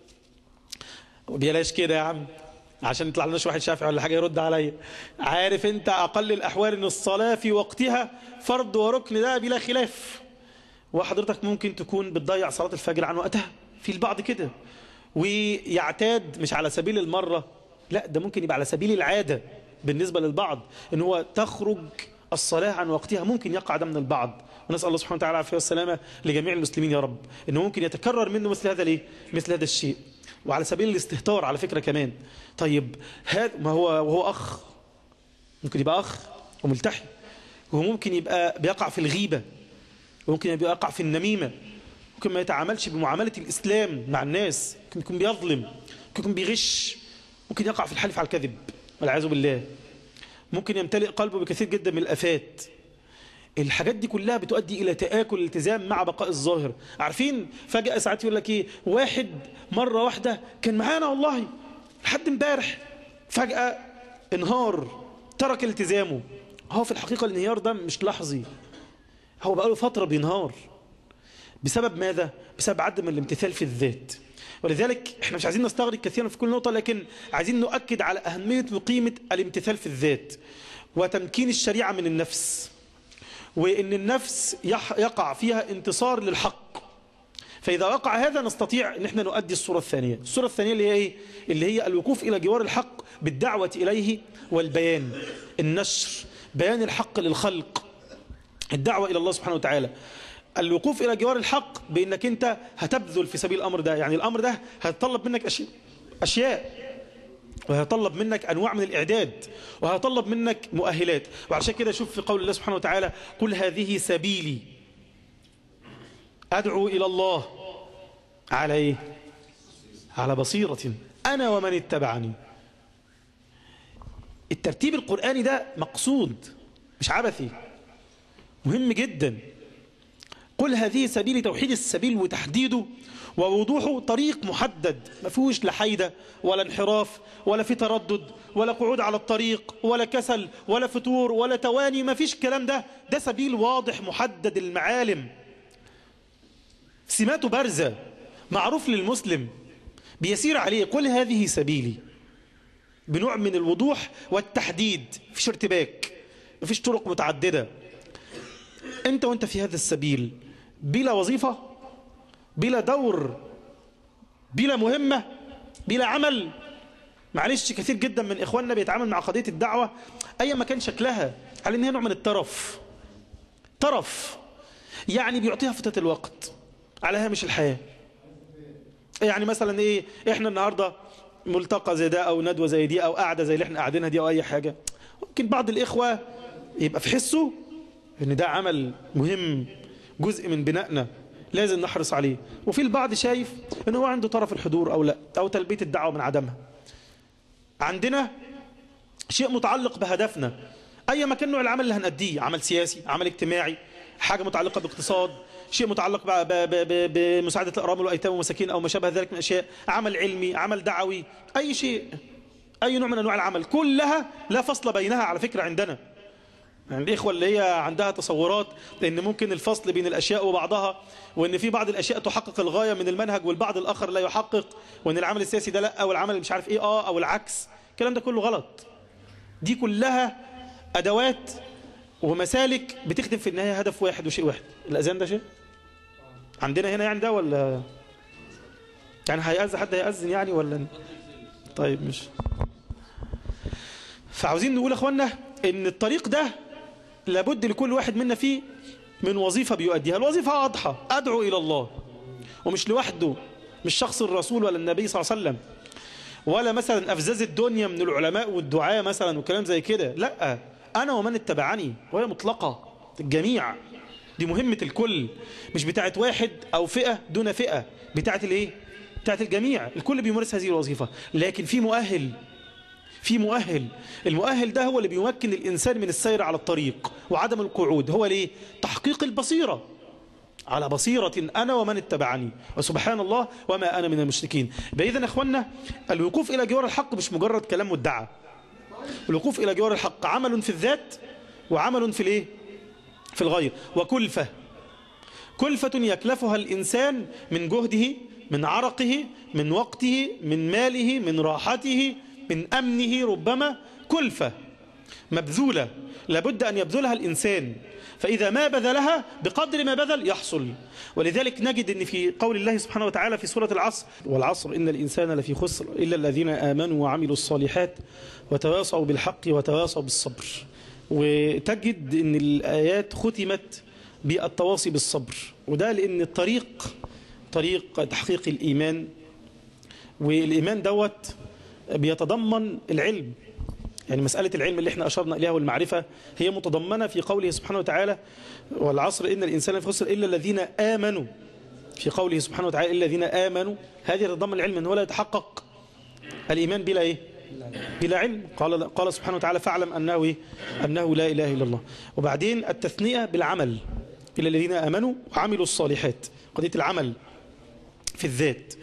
بلاش كده يا عم عشان يطلع لناش واحد شافعي ولا حاجة يرد عليا. عارف أنت أقل الأحوال إن الصلاة في وقتها فرض وركن، ده بلا خلاف. وحضرتك ممكن تكون بتضيع صلاة الفجر عن وقتها، في البعض كده، ويعتاد مش على سبيل المرة، لا ده ممكن يبقى على سبيل العادة بالنسبة للبعض، ان هو تخرج الصلاة عن وقتها. ممكن يقع ده من البعض، ونسأل الله سبحانه وتعالى العافية والسلامة لجميع المسلمين يا رب، انه ممكن يتكرر منه مثل هذا ليه؟ مثل هذا الشيء، وعلى سبيل الاستهتار على فكرة كمان. طيب هذا ما هو وهو أخ، ممكن يبقى أخ وملتحي، وهو ممكن يبقى بيقع في الغيبة، وممكن يبقى يقع في النميمة، ممكن ما يتعاملش بمعاملة الإسلام مع الناس، ممكن يكون بيظلم، ممكن يكون بيغش، ممكن يقع في الحلف على الكذب والعياذ بالله، ممكن يمتلئ قلبه بكثير جدا من الآفات. الحاجات دي كلها بتؤدي إلى تآكل الالتزام مع بقاء الظاهر. عارفين فجأة ساعات يقول لك إيه، واحد مرة واحدة كان معانا والله لحد امبارح، فجأة انهار، ترك التزامه. هو في الحقيقة الانهيار ده مش لحظي، هو بقاله فترة بينهار. بسبب ماذا؟ بسبب عدم الامتثال في الذات. ولذلك احنا مش عايزين نستغرق كثيرا في كل نقطة، لكن عايزين نؤكد على أهمية وقيمة الامتثال في الذات وتمكين الشريعة من النفس، وإن النفس يقع فيها انتصار للحق. فإذا وقع هذا نستطيع أن احنا نؤدي الصورة الثانية. الصورة الثانية اللي هي إيه؟ اللي هي الوقوف إلى جوار الحق بالدعوة إليه والبيان، النشر، بيان الحق للخلق، الدعوة إلى الله سبحانه وتعالى. الوقوف إلى جوار الحق بأنك أنت هتبذل في سبيل الأمر ده، يعني الأمر ده هيتطلب منك أشياء أشياء وهيطلب منك أنواع من الإعداد، وهيطلب منك مؤهلات. وعشان كده شوف في قول الله سبحانه وتعالى: قل هذه سبيلي أدعو إلى الله على إيه؟ على بصيرة أنا ومن اتبعني. الترتيب القرآني ده مقصود مش عبثي، مهم جدا. قل هذه سبيلي، توحيد السبيل وتحديده ووضوحه، طريق محدد ما فيهوش لا حيدة ولا انحراف ولا في تردد ولا قعود على الطريق ولا كسل ولا فتور ولا تواني، ما فيش الكلام ده. ده سبيل واضح محدد المعالم، سماته بارزة، معروف للمسلم بيسير عليه. قل هذه سبيلي بنوع من الوضوح والتحديد، مفيش ارتباك، مفيش طرق متعددة. انت وانت في هذا السبيل بلا وظيفة، بلا دور، بلا مهمة، بلا عمل. معلش كثير جدا من إخواننا بيتعامل مع قضية الدعوة أي ما كان شكلها على إن هي نوع من الترف، ترف يعني بيعطيها فترة الوقت على هامش الحياة. يعني مثلا إيه، إحنا النهاردة ملتقى زي ده أو ندوة زي دي أو قاعدة زي اللي إحنا قاعدينها دي أو أي حاجة، ممكن بعض الإخوة يبقى في حسه إن ده عمل مهم، جزء من بنائنا لازم نحرص عليه، وفي البعض شايف إن هو عنده طرف الحضور أو لا، أو تلبية الدعوة من عدمها. عندنا شيء متعلق بهدفنا أي ما كان نوع العمل اللي هنأديه، عمل سياسي، عمل اجتماعي، حاجة متعلقة باقتصاد، شيء متعلق بمساعدة الأرامل والأيتام والمساكين أو ما شابه ذلك من أشياء، عمل علمي، عمل دعوي، أي شيء، أي نوع من أنواع العمل، كلها لا فصل بينها على فكرة عندنا. يعني الإخوة اللي هي عندها تصورات لأن ممكن الفصل بين الأشياء وبعضها، وأن في بعض الأشياء تحقق الغاية من المنهج والبعض الآخر لا يحقق، وأن العمل السياسي ده لا، أو العمل مش عارف إيه آه، أو العكس، الكلام ده كله غلط. دي كلها أدوات ومسالك بتخدم في النهاية هدف واحد وشيء واحد. الأذان ده شيء عندنا هنا يعني ده ولا يعني هيأذن حد هيأذن يعني ولا؟ طيب مش فعاوزين نقول يا اخوانا ان الطريق ده لابد لكل واحد منا فيه من وظيفة بيؤديها. الوظيفة واضحة، أدعو إلى الله، ومش لوحده، مش شخص الرسول ولا النبي صلى الله عليه وسلم ولا مثلا أفزاز الدنيا من العلماء والدعاء مثلا وكلام زي كده، لا، أنا ومن اتبعني، وهي مطلقة الجميع. دي مهمة الكل، مش بتاعت واحد أو فئة دون فئة، بتاعت الايه؟ بتاعت الجميع. الكل بيمارس هذه الوظيفة، لكن في مؤهل، في مؤهل. المؤهل ده هو اللي بيمكن الإنسان من السير على الطريق وعدم القعود. هو ليه؟ تحقيق البصيرة، على بصيرة أنا ومن اتبعني وسبحان الله وما أنا من المشركين. بإذن يا أخوانا الوقوف إلى جوار الحق مش مجرد كلام مدعى. الوقوف إلى جوار الحق عمل في الذات وعمل في الايه؟ في الغير، وكلفة، كلفة يكلفها الإنسان من جهده، من عرقه، من وقته، من ماله، من راحته، من أمنه، ربما كلفة مبذولة لابد أن يبذلها الإنسان، فإذا ما بذلها بقدر ما بذل يحصل. ولذلك نجد أن في قول الله سبحانه وتعالى في سورة العصر: والعصر إن الإنسان لفي خسر إلا الذين آمنوا وعملوا الصالحات وتواصوا بالحق وتواصوا بالصبر. وتجد أن الآيات ختمت بالتواصي بالصبر، وده لأن الطريق طريق تحقيق الإيمان، والإيمان دوت بيتضمن العلم. يعني مسألة العلم اللي احنا أشرنا إليها والمعرفة هي متضمنة في قوله سبحانه وتعالى: والعصر إن الإنسان لفي خسر إلا الذين آمنوا. في قوله سبحانه وتعالى إلا الذين آمنوا، هذه تتضمن العلم، أنه لا يتحقق الإيمان بلا إيه؟ بلا علم. قال قال سبحانه وتعالى: فاعلم أنه إيه؟ أنه لا إله إلا الله. وبعدين التثنية بالعمل: إلا الذين آمنوا وعملوا الصالحات، قضية العمل في الذات.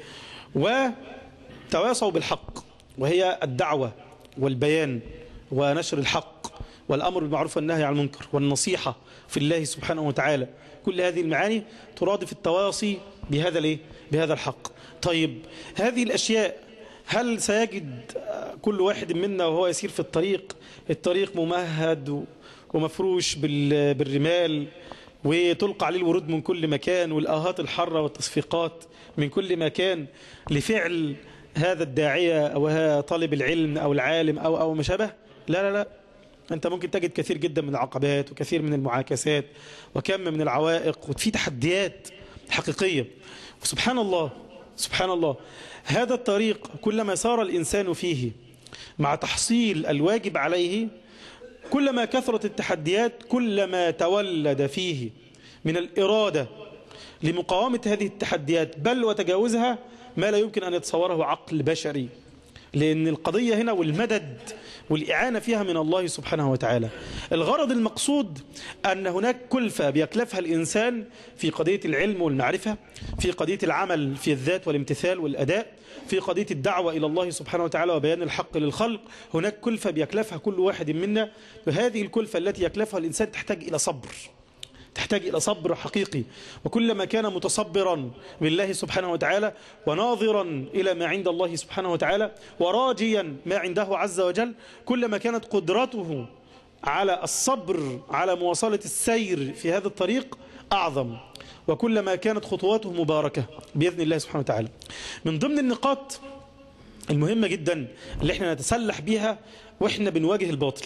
وتواصوا بالحق، وهي الدعوة والبيان ونشر الحق والأمر بالمعروف والنهي عن المنكر والنصيحة في الله سبحانه وتعالى. كل هذه المعاني ترادف التواصي بهذا الايه؟ بهذا الحق. طيب هذه الأشياء هل سيجد كل واحد منا وهو يسير في الطريق الطريق ممهد ومفروش بالرمال وتلقى عليه الورود من كل مكان والآهات الحرة والتصفيقات من كل مكان لفعل هذا الداعية أو طالب العلم أو العالم أو أو ما شابه؟ لا لا لا، أنت ممكن تجد كثير جدا من العقبات وكثير من المعاكسات وكم من العوائق، وفي تحديات حقيقية. وسبحان الله سبحان الله هذا الطريق كلما سار الإنسان فيه مع تحصيل الواجب عليه، كلما كثرت التحديات كلما تولد فيه من الإرادة لمقاومة هذه التحديات بل وتجاوزها ما لا يمكن أن يتصوره عقل بشري، لأن القضية هنا والمدد والإعانة فيها من الله سبحانه وتعالى. الغرض المقصود أن هناك كلفة بيكلفها الإنسان في قضية العلم والمعرفة، في قضية العمل في الذات والامتثال والأداء، في قضية الدعوة إلى الله سبحانه وتعالى وبيان الحق للخلق. هناك كلفة بيكلفها كل واحد منا، وهذه الكلفة التي يكلفها الإنسان تحتاج إلى صبر، تحتاج إلى صبر حقيقي. وكلما كان متصبرا بالله سبحانه وتعالى وناظرا إلى ما عند الله سبحانه وتعالى وراجيا ما عنده عز وجل، كلما كانت قدرته على الصبر على مواصلة السير في هذا الطريق أعظم، وكلما كانت خطواته مباركة بإذن الله سبحانه وتعالى. من ضمن النقاط المهمة جدا اللي احنا نتسلح بيها واحنا بنواجه الباطل،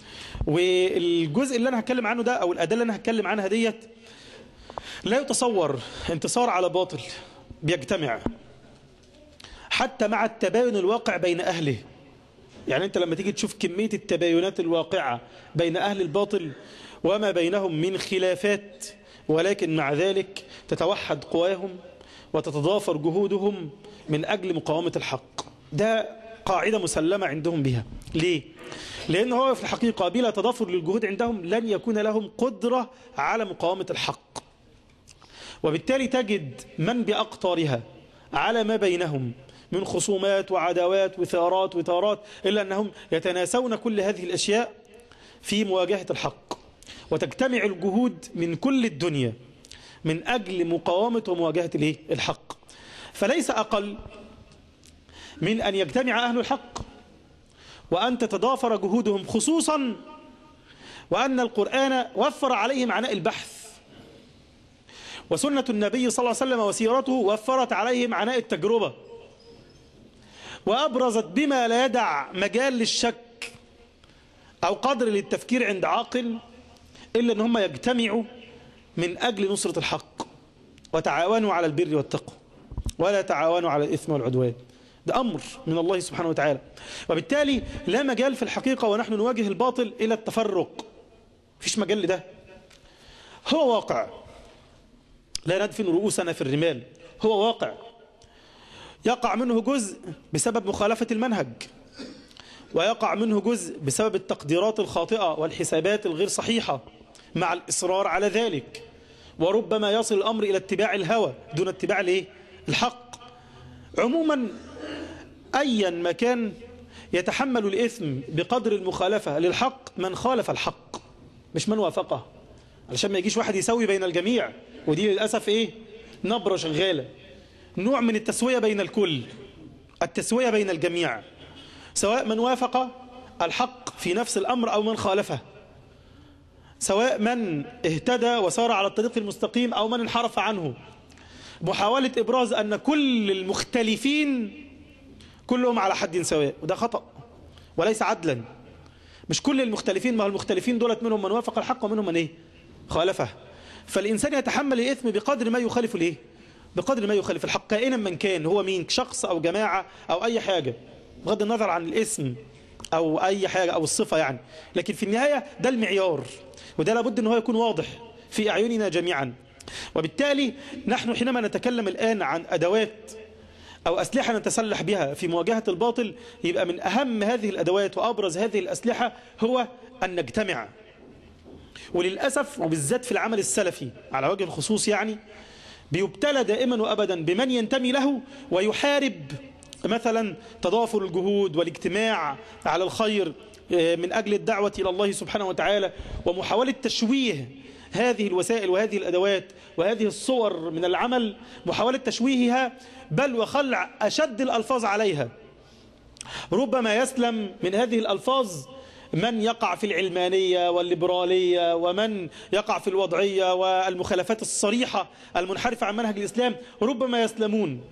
والجزء اللي أنا هتكلم عنه ده أو الأداة اللي أنا هتكلم عنها ديت، لا يتصور انتصار على باطل بيجتمع حتى مع التباين الواقع بين أهله. يعني أنت لما تيجي تشوف كمية التباينات الواقعة بين أهل الباطل وما بينهم من خلافات، ولكن مع ذلك تتوحد قواهم وتتضافر جهودهم من أجل مقاومة الحق. ده قاعدة مسلمة عندهم بها. ليه؟ لأن هو في الحقيقة بلا تضافر للجهود عندهم لن يكون لهم قدرة على مقاومة الحق، وبالتالي تجد من بأقطارها على ما بينهم من خصومات وعداوات وثارات وثارات، إلا أنهم يتناسون كل هذه الأشياء في مواجهة الحق، وتجتمع الجهود من كل الدنيا من أجل مقاومة ومواجهة الحق. فليس أقل من أن يجتمع أهل الحق وأن تتضافر جهودهم، خصوصا وأن القرآن وفر عليهم عناء البحث، وسنة النبي صلى الله عليه وسلم وسيرته وفرت عليهم عناء التجربة، وأبرزت بما لا يدع مجال للشك أو قدر للتفكير عند عاقل إلا أن هم يجتمعوا من أجل نصرة الحق، وتعاونوا على البر والتقوى ولا تعاونوا على الإثم والعدوان. ده أمر من الله سبحانه وتعالى. وبالتالي لا مجال في الحقيقة ونحن نواجه الباطل إلى التفرق، مفيش مجال لده. هو واقع لا ندفن رؤوسنا في الرمال، هو واقع يقع منه جزء بسبب مخالفة المنهج، ويقع منه جزء بسبب التقديرات الخاطئة والحسابات الغير صحيحة مع الإصرار على ذلك، وربما يصل الأمر إلى اتباع الهوى دون اتباع الايه؟ الحق. عموما أيا ما كان يتحمل الإثم بقدر المخالفة للحق من خالف الحق مش من وافقه، علشان ما يجيش واحد يسوي بين الجميع، ودي للأسف إيه؟ نبرة شغالة، نوع من التسوية بين الكل، التسوية بين الجميع، سواء من وافق الحق في نفس الأمر أو من خالفه، سواء من اهتدى وسار على الطريق المستقيم أو من انحرف عنه. محاولة إبراز أن كل المختلفين كلهم على حد سواء، وده خطأ وليس عدلا. مش كل المختلفين، ما هو المختلفين دولت منهم من وافق الحق ومنهم من إيه؟ خالفه. فالإنسان يتحمل الإثم بقدر ما يخالف الإيه؟ بقدر ما يخالف الحق، كائنا من كان، هو مين؟ شخص أو جماعة أو أي حاجة، بغض النظر عن الاسم أو أي حاجة أو الصفة يعني. لكن في النهاية ده المعيار، وده لابد أنه يكون واضح في أعيننا جميعا. وبالتالي نحن حينما نتكلم الآن عن أدوات أو أسلحة نتسلح بها في مواجهة الباطل، يبقى من أهم هذه الأدوات وأبرز هذه الأسلحة هو أن نجتمع. وللأسف وبالذات في العمل السلفي على وجه الخصوص يعني بيبتلى دائما وأبدا بمن ينتمي له ويحارب مثلا تضافر الجهود والاجتماع على الخير من أجل الدعوة إلى الله سبحانه وتعالى، ومحاولة تشويه هذه الوسائل وهذه الأدوات وهذه الصور من العمل، محاولة تشويهها بل وخلع أشد الألفاظ عليها. ربما يسلم من هذه الألفاظ من يقع في العلمانية والليبرالية، ومن يقع في الوضعية والمخالفات الصريحة المنحرفة عن منهج الإسلام، ربما يسلمون،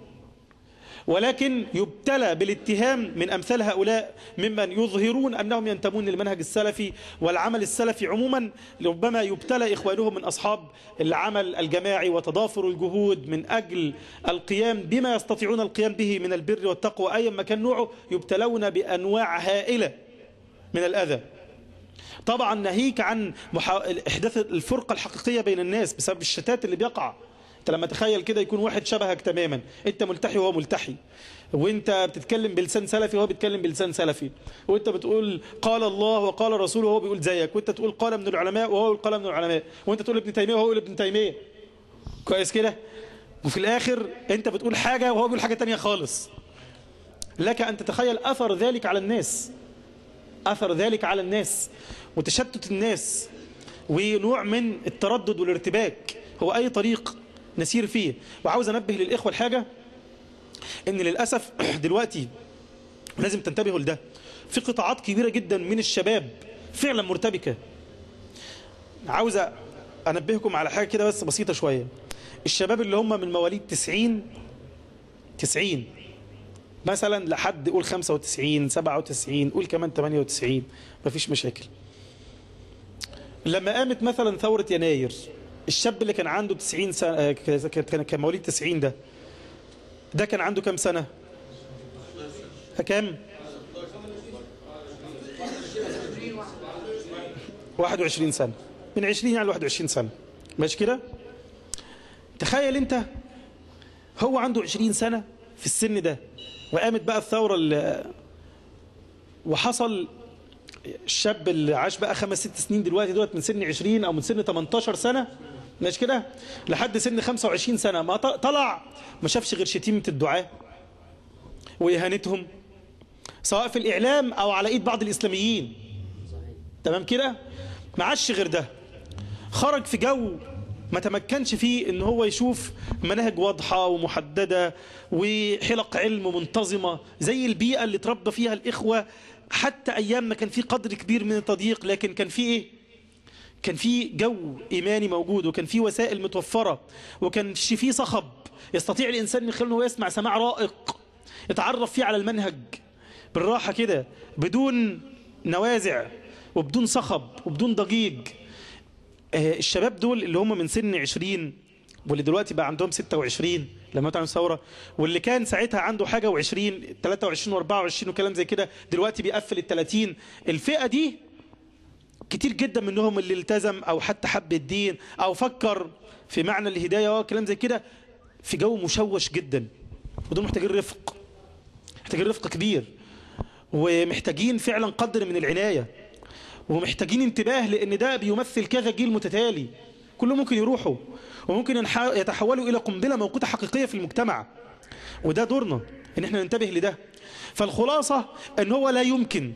ولكن يبتلى بالاتهام من أمثال هؤلاء ممن يظهرون أنهم ينتمون للمنهج السلفي والعمل السلفي عموما. ربما يبتلى إخوانهم من أصحاب العمل الجماعي وتضافر الجهود من أجل القيام بما يستطيعون القيام به من البر والتقوى أيا ما كان نوعه، يبتلون بأنواع هائلة من الأذى. طبعا ناهيك عن محا... إحداث الفرقة الحقيقية بين الناس بسبب الشتات اللي بيقع. انت لما تخيل كده يكون واحد شبهك تماما، انت ملتحي وهو ملتحي، وانت بتتكلم بلسان سلفي وهو بيتكلم بلسان سلفي، وانت بتقول قال الله وقال رسوله وهو بيقول زيك، وانت تقول قال من العلماء وهو يقول قال من العلماء، وانت تقول ابن تيمية وهو يقول ابن تيمية، كويس كده؟ وفي الآخر انت بتقول حاجة وهو بيقول حاجة تانية خالص. لك أن تتخيل أثر ذلك على الناس، أثر ذلك على الناس وتشتت الناس ونوع من التردد والارتباك هو أي طريق نسير فيه. وعاوز أنبه للإخوة الحاجة إن للأسف دلوقتي لازم تنتبهوا لده، في قطاعات كبيرة جدا من الشباب فعلا مرتبكة. عاوز أنبهكم على حاجة كده بس بسيطة شوية. الشباب اللي هم من مواليد تسعين تسعين مثلا لحد قول خمسة وتسعين سبعة وتسعين قول كمان ثمانية وتسعين مفيش مشاكل. لما قامت مثلا ثورة يناير، الشاب اللي كان عنده تسعين سنة كان كان مواليد تسعين ده ده كان عنده كام سنة؟ كام؟ واحد وعشرين سنة، من عشرين يعني واحد وعشرين سنة، ماشي كده؟ تخيل انت هو عنده عشرين سنة في السن ده، وقامت بقى الثورة اللي وحصل الشاب اللي عاش بقى خمس ست سنين دلوقتي دولت من سن عشرين او من سن تمنتاشر سنة ماشي كده لحد سن خمسة وعشرين سنة، ما طلع ما شافش غير شتيمة الدعاة وإهانتهم سواء في الإعلام أو على إيد بعض الإسلاميين. تمام كده؟ ما عاش غير ده، خرج في جو ما تمكنش فيه إن هو يشوف مناهج واضحة ومحددة وحلق علم منتظمة زي البيئة اللي تربى فيها الإخوة، حتى أيام ما كان في قدر كبير من التضييق لكن كان في إيه؟ كان في جو إيماني موجود، وكان في وسائل متوفرة، وكان في صخب يستطيع الإنسان من خلاله يسمع سماع رائق يتعرف فيه على المنهج بالراحة كده، بدون نوازع وبدون صخب وبدون ضجيج. الشباب دول اللي هم من سن عشرين واللي دلوقتي بقى عندهم ستة وعشرين لما تعمل ثورة، واللي كان ساعتها عنده حاجة وعشرين ثلاثة وعشرين واربعة وعشرين وكلام زي كده، دلوقتي بيقفل الثلاثين. الفئة دي كتير جدا منهم اللي التزم أو حتى حب الدين أو فكر في معنى الهداية وكلام زي كده في جو مشوش جدا، ودول محتاجين رفق، محتاجين رفق كبير، ومحتاجين فعلا قدر من العناية، ومحتاجين انتباه، لأن ده بيمثل كذا جيل متتالي كله ممكن يروحوا وممكن يتحولوا إلى قنبلة موقوتة حقيقية في المجتمع، وده دورنا ان احنا ننتبه لده. فالخلاصة ان هو لا يمكن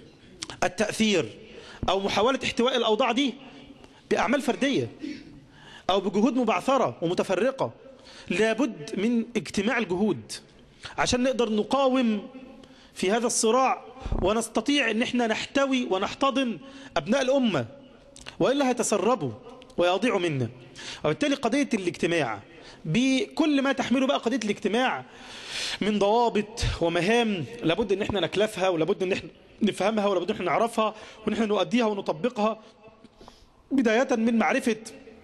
التأثير او محاولة احتواء الأوضاع دي بأعمال فردية او بجهود مبعثرة ومتفرقة، لابد من اجتماع الجهود عشان نقدر نقاوم في هذا الصراع ونستطيع ان احنا نحتوي ونحتضن أبناء الأمة، وإلا هيتسربوا ويضيعوا منا. وبالتالي قضية الاجتماع بكل ما تحمله بقى قضية الاجتماع من ضوابط ومهام لابد ان احنا نكلفها، ولابد ان احنا نفهمها، ولابد ان احنا نعرفها، وان احنا نؤديها ونطبقها، بداية من معرفة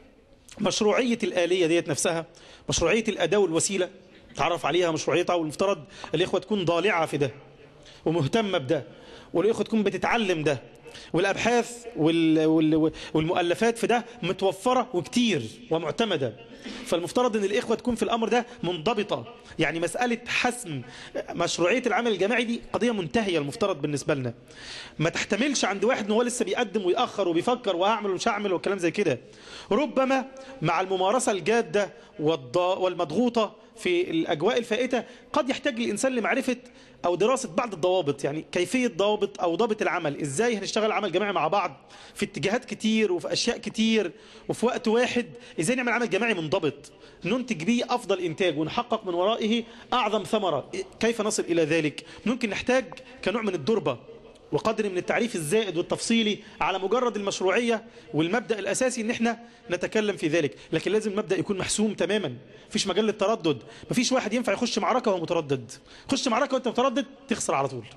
مشروعية الآلية ديت نفسها، مشروعية الأداة والوسيلة تعرف عليها مشروعيتها، والمفترض الإخوة تكون ضالعة في ده ومهتمة بده، والإخوة تكون بتتعلم ده، والأبحاث والمؤلفات في ده متوفرة وكتير ومعتمدة. فالمفترض أن الإخوة تكون في الأمر ده منضبطة، يعني مسألة حسم مشروعية العمل الجماعي دي قضية منتهية المفترض بالنسبة لنا، ما تحتملش عند واحد أنه هو لسه بيقدم ويأخر وبيفكر وهعمل ومش هعمل والكلام زي كده. ربما مع الممارسة الجادة والمضغوطة في الأجواء الفائتة قد يحتاج الإنسان لمعرفة أو دراسة بعض الضوابط، يعني كيفية ضوابط أو ضابط العمل، إزاي هنشتغل عمل جماعي مع بعض في اتجاهات كتير وفي أشياء كتير وفي وقت واحد، إزاي نعمل عمل جماعي منضبط ننتج به أفضل إنتاج ونحقق من ورائه أعظم ثمرة. كيف نصل إلى ذلك؟ ممكن نحتاج كنوع من الدربة وقدر من التعريف الزائد والتفصيلي على مجرد المشروعية والمبدأ الأساسي ان احنا نتكلم في ذلك، لكن لازم المبدأ يكون محسوم تماما، مفيش مجال للتردد، مفيش واحد ينفع يخش معركة وهو متردد، خش معركة وانت متردد تخسر على طول.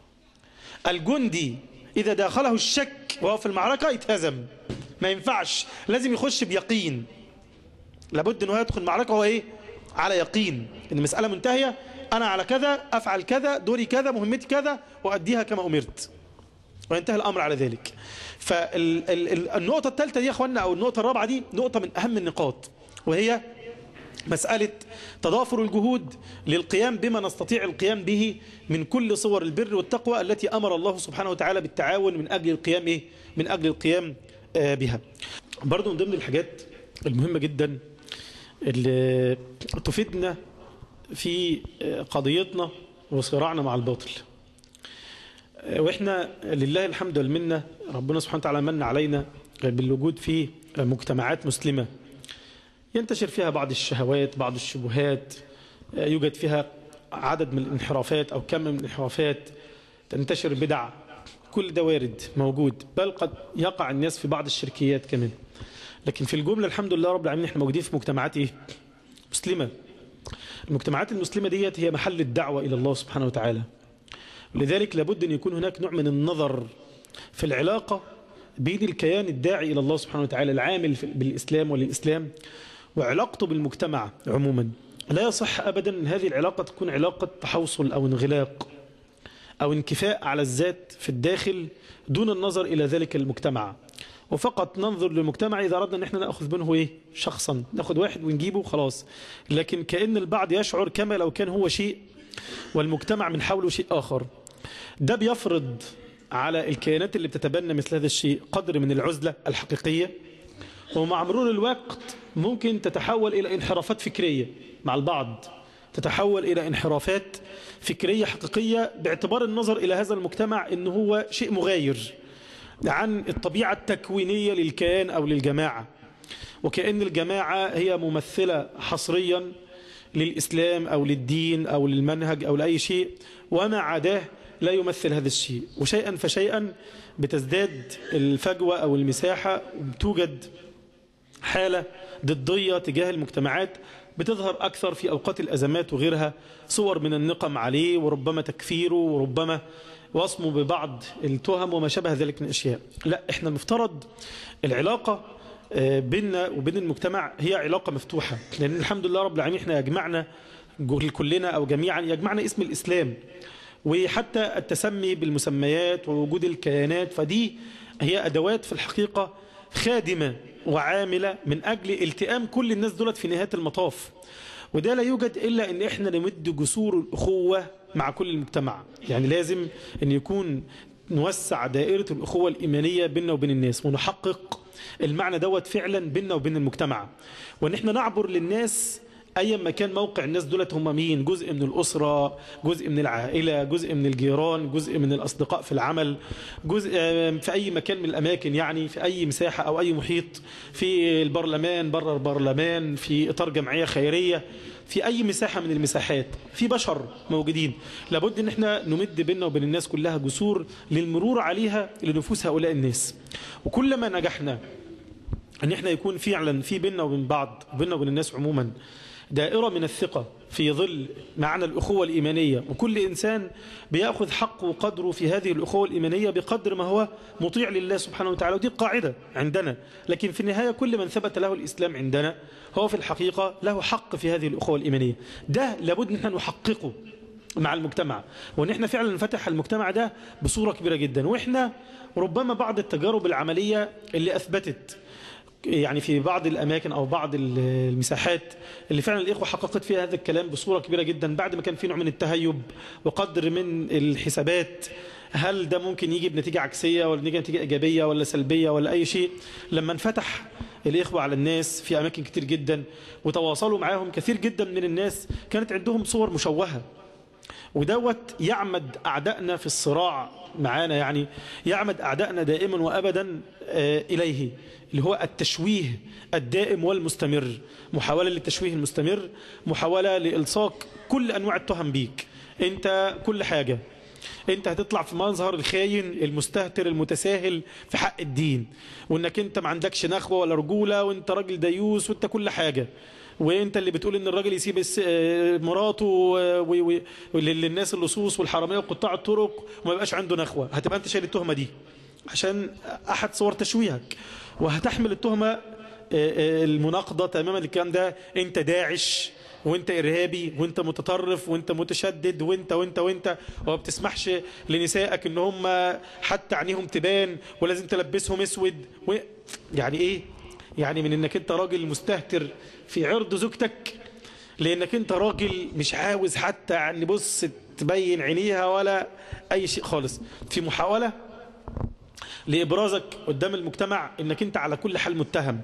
الجندي إذا داخله الشك وهو في المعركة يتهزم، ما ينفعش، لازم يخش بيقين، لابد انه يدخل معركة وهو ايه؟ على يقين ان المسألة منتهية، أنا على كذا أفعل كذا، دوري كذا، مهمتي كذا، وأديها كما أمرت، وينتهي الأمر على ذلك. فالنقطة الثالثة دي يا أخوانا أو النقطة الرابعة دي نقطة من أهم النقاط، وهي مسألة تضافر الجهود للقيام بما نستطيع القيام به من كل صور البر والتقوى التي أمر الله سبحانه وتعالى بالتعاون من أجل القيام إيه؟ من أجل القيام بها. برضو من ضمن الحاجات المهمة جدا اللي تفيدنا في قضيتنا وصراعنا مع الباطل، واحنا لله الحمد والمنة ربنا سبحانه وتعالى من علينا بالوجود في مجتمعات مسلمة ينتشر فيها بعض الشهوات، بعض الشبهات، يوجد فيها عدد من الانحرافات أو كم من الانحرافات، تنتشر بدع، كل ده وارد موجود، بل قد يقع الناس في بعض الشركيات كمان. لكن في الجملة الحمد لله رب العالمين احنا موجودين في مجتمعات ايه؟ مسلمة. المجتمعات المسلمة ديت هي محل الدعوة إلى الله سبحانه وتعالى، لذلك لابد أن يكون هناك نوع من النظر في العلاقة بين الكيان الداعي إلى الله سبحانه وتعالى العامل بالإسلام وللإسلام وعلاقته بالمجتمع عموما. لا يصح أبدا أن هذه العلاقة تكون علاقة تحوصل أو انغلاق أو انكفاء على الذات في الداخل دون النظر إلى ذلك المجتمع، وفقط ننظر للمجتمع إذا أردنا أن احنا نأخذ منه إيه؟ شخصا، نأخذ واحد ونجيبه خلاص، لكن كأن البعض يشعر كما لو كان هو شيء والمجتمع من حوله شيء آخر. ده بيفرض على الكيانات اللي بتتبنى مثل هذا الشيء قدر من العزلة الحقيقية، ومع مرور الوقت ممكن تتحول إلى انحرافات فكرية مع البعض، تتحول إلى انحرافات فكرية حقيقية باعتبار النظر إلى هذا المجتمع إنه هو شيء مغاير عن الطبيعة التكوينية للكيان أو للجماعة، وكأن الجماعة هي ممثلة حصريا للإسلام أو للدين أو للمنهج أو لأي شيء، وما عداه لا يمثل هذا الشيء، وشيئا فشيئا بتزداد الفجوة أو المساحة، وبتوجد حالة ضدية تجاه المجتمعات بتظهر أكثر في أوقات الأزمات وغيرها، صور من النقم عليه وربما تكفيره وربما وصمه ببعض التهم وما شابه ذلك من أشياء. لا، إحنا المفترض العلاقة بيننا وبين المجتمع هي علاقة مفتوحة، لأن الحمد لله رب العالمين إحنا يجمعنا كلنا أو جميعا يجمعنا اسم الإسلام، وحتى التسمي بالمسميات ووجود الكيانات، فدي هي أدوات في الحقيقة خادمة وعاملة من أجل التئام كل الناس دولت في نهاية المطاف. وده لا يوجد إلا أن إحنا نمد جسور الأخوة مع كل المجتمع. يعني لازم أن يكون نوسع دائرة الأخوة الإيمانية بيننا وبين الناس، ونحقق المعنى دوت فعلا بيننا وبين المجتمع، وأن إحنا نعبر للناس أي ما كان موقع الناس دولت هم مين، جزء من الأسرة، جزء من العائلة، جزء من الجيران، جزء من الأصدقاء في العمل، جزء في أي مكان من الأماكن، يعني في أي مساحة أو أي محيط، في البرلمان، بره البرلمان، في إطار جمعية خيرية، في أي مساحة من المساحات، في بشر موجودين. لابد أن احنا نمد بيننا وبين الناس كلها جسور للمرور عليها لنفوس هؤلاء الناس. وكلما نجحنا أن احنا يكون فعلا في بيننا وبين بعض وبيننا وبين الناس عموما دائرة من الثقة في ظل معنى الأخوة الإيمانية، وكل إنسان بيأخذ حقه وقدره في هذه الأخوة الإيمانية بقدر ما هو مطيع لله سبحانه وتعالى، ودي قاعدة عندنا. لكن في النهاية كل من ثبت له الإسلام عندنا هو في الحقيقة له حق في هذه الأخوة الإيمانية. ده لابد نحن نحققه مع المجتمع، وان احنا فعلا نفتح المجتمع ده بصورة كبيرة جدا. واحنا ربما بعض التجارب العملية اللي أثبتت يعني في بعض الأماكن أو بعض المساحات اللي فعلا الإخوة حققت فيها هذا الكلام بصورة كبيرة جدا، بعد ما كان في نوع من التهيب وقدر من الحسابات، هل ده ممكن يجي بنتيجة عكسية ولا نتيجة إيجابية ولا سلبية ولا أي شيء. لما انفتح الإخوة على الناس في أماكن كتير جدا وتواصلوا معاهم، كثير جدا من الناس كانت عندهم صور مشوهة، ودوت يعمد أعدائنا في الصراع معانا، يعني يعمد أعدائنا دائما وأبدا إليه، اللي هو التشويه الدائم والمستمر، محاولة للتشويه المستمر، محاولة لإلصاق كل أنواع التهم بيك. أنت كل حاجة، أنت هتطلع في مظهر الخاين المستهتر المتساهل في حق الدين، وأنك أنت ما عندكش نخوة ولا رجولة، وأنت راجل ديوس، وأنت كل حاجة، وانت اللي بتقول ان الراجل يسيب مراته وللناس اللصوص والحراميه وقطاع الطرق وما يبقاش عنده نخوه. هتبقى انت شايل التهمه دي عشان احد صور تشويهك، وهتحمل التهمه المناقضه تماما للكلام ده، انت داعش وانت ارهابي وانت متطرف وانت متشدد وانت وانت وانت وما بتسمحش لنسائك ان هم حتى عينيهم تبان ولازم تلبسهم اسود و... يعني ايه؟ يعني من انك انت راجل مستهتر في عرض زوجتك، لانك انت راجل مش عاوز حتى يعني بص تبين عينيها ولا اي شيء خالص، في محاولة لابرازك قدام المجتمع انك انت على كل حال متهم.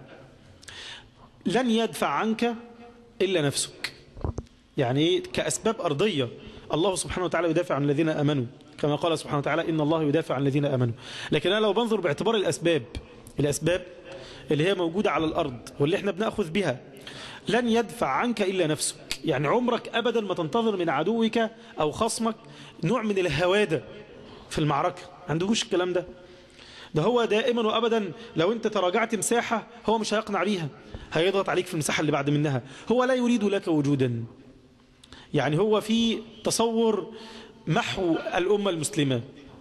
لن يدفع عنك الا نفسك، يعني كأسباب ارضية. الله سبحانه وتعالى يدافع عن الذين امنوا كما قال سبحانه وتعالى ان الله يدافع عن الذين امنوا. لكن انا لو بنظر باعتبار الاسباب الاسباب اللي هي موجودة على الأرض واللي احنا بنأخذ بها، لن يدفع عنك إلا نفسك. يعني عمرك أبدا ما تنتظر من عدوك أو خصمك نوع من الهوادة في المعركة، ما عندهوش الكلام ده. ده هو دائما وأبدا لو انت تراجعت مساحة هو مش هيقنع بيها، هيضغط عليك في المساحة اللي بعد منها. هو لا يريد لك وجودا، يعني هو في تصور محو الأمة المسلمة،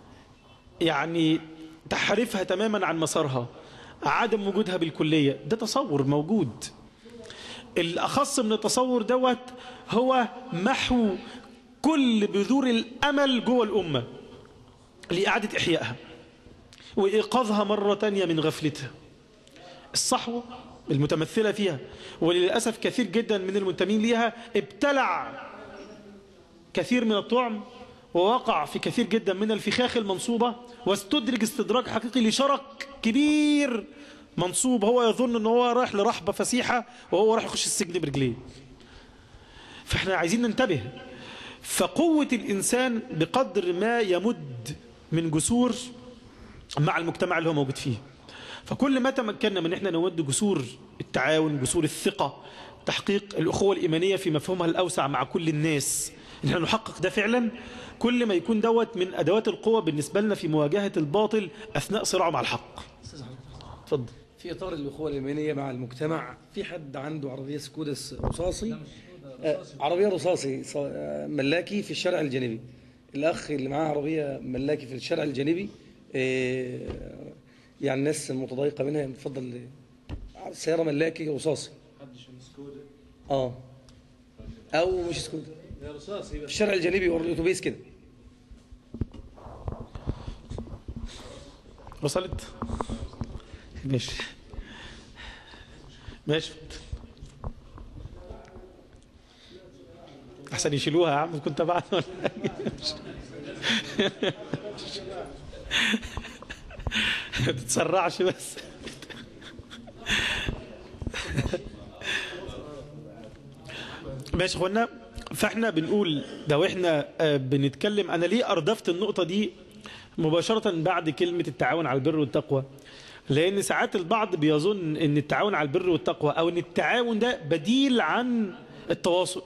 يعني تحرفها تماما عن مسارها، عدم وجودها بالكلية. ده تصور موجود. الأخص من التصور دوت هو محو كل بذور الأمل جوه الأمة لإعادة إحيائها وإيقاظها مرة تانية من غفلتها. الصحوة المتمثلة فيها، وللأسف كثير جدا من المنتمين ليها ابتلع كثير من الطعم ووقع في كثير جدا من الفخاخ المنصوبة، واستدرج استدراج حقيقي لشرك كبير منصوب. هو يظن ان هو رايح لرحبة فسيحة وهو رايح يخش السجن برجليه. فاحنا عايزين ننتبه. فقوة الإنسان بقدر ما يمد من جسور مع المجتمع اللي هو موجود فيه. فكل ما تمكننا من احنا نمد جسور التعاون، جسور الثقة، تحقيق الأخوة الإيمانية في مفهومها الأوسع مع كل الناس، إن احنا نحقق ده فعلا، كل ما يكون دوت من أدوات القوة بالنسبة لنا في مواجهة الباطل أثناء صراعه مع الحق. اتفضل. في إطار الأخوة الإيمانية مع المجتمع، في حد عنده عربية سكودس رصاصي، آه عربية رصاصي ملاكي في الشارع الجانبي. الأخ اللي معاه عربية ملاكي في الشارع الجانبي، آه يعني الناس المتضايقة منها بتفضل سيارة ملاكي رصاصي. اه او مش سكوتر، في الشارع الجانبي ورا الاتوبيس كده. وصلت؟ ماشي ماشي، احسن يشيلوها يا عم، كنت بعد ولا ما تتسرعش بس. ماشي اخوانا، فاحنا بنقول ده واحنا بنتكلم، انا ليه اردفت النقطة دي مباشرة بعد كلمة التعاون على البر والتقوى؟ لان ساعات البعض بيظن ان التعاون على البر والتقوى او ان التعاون ده بديل عن التواصل.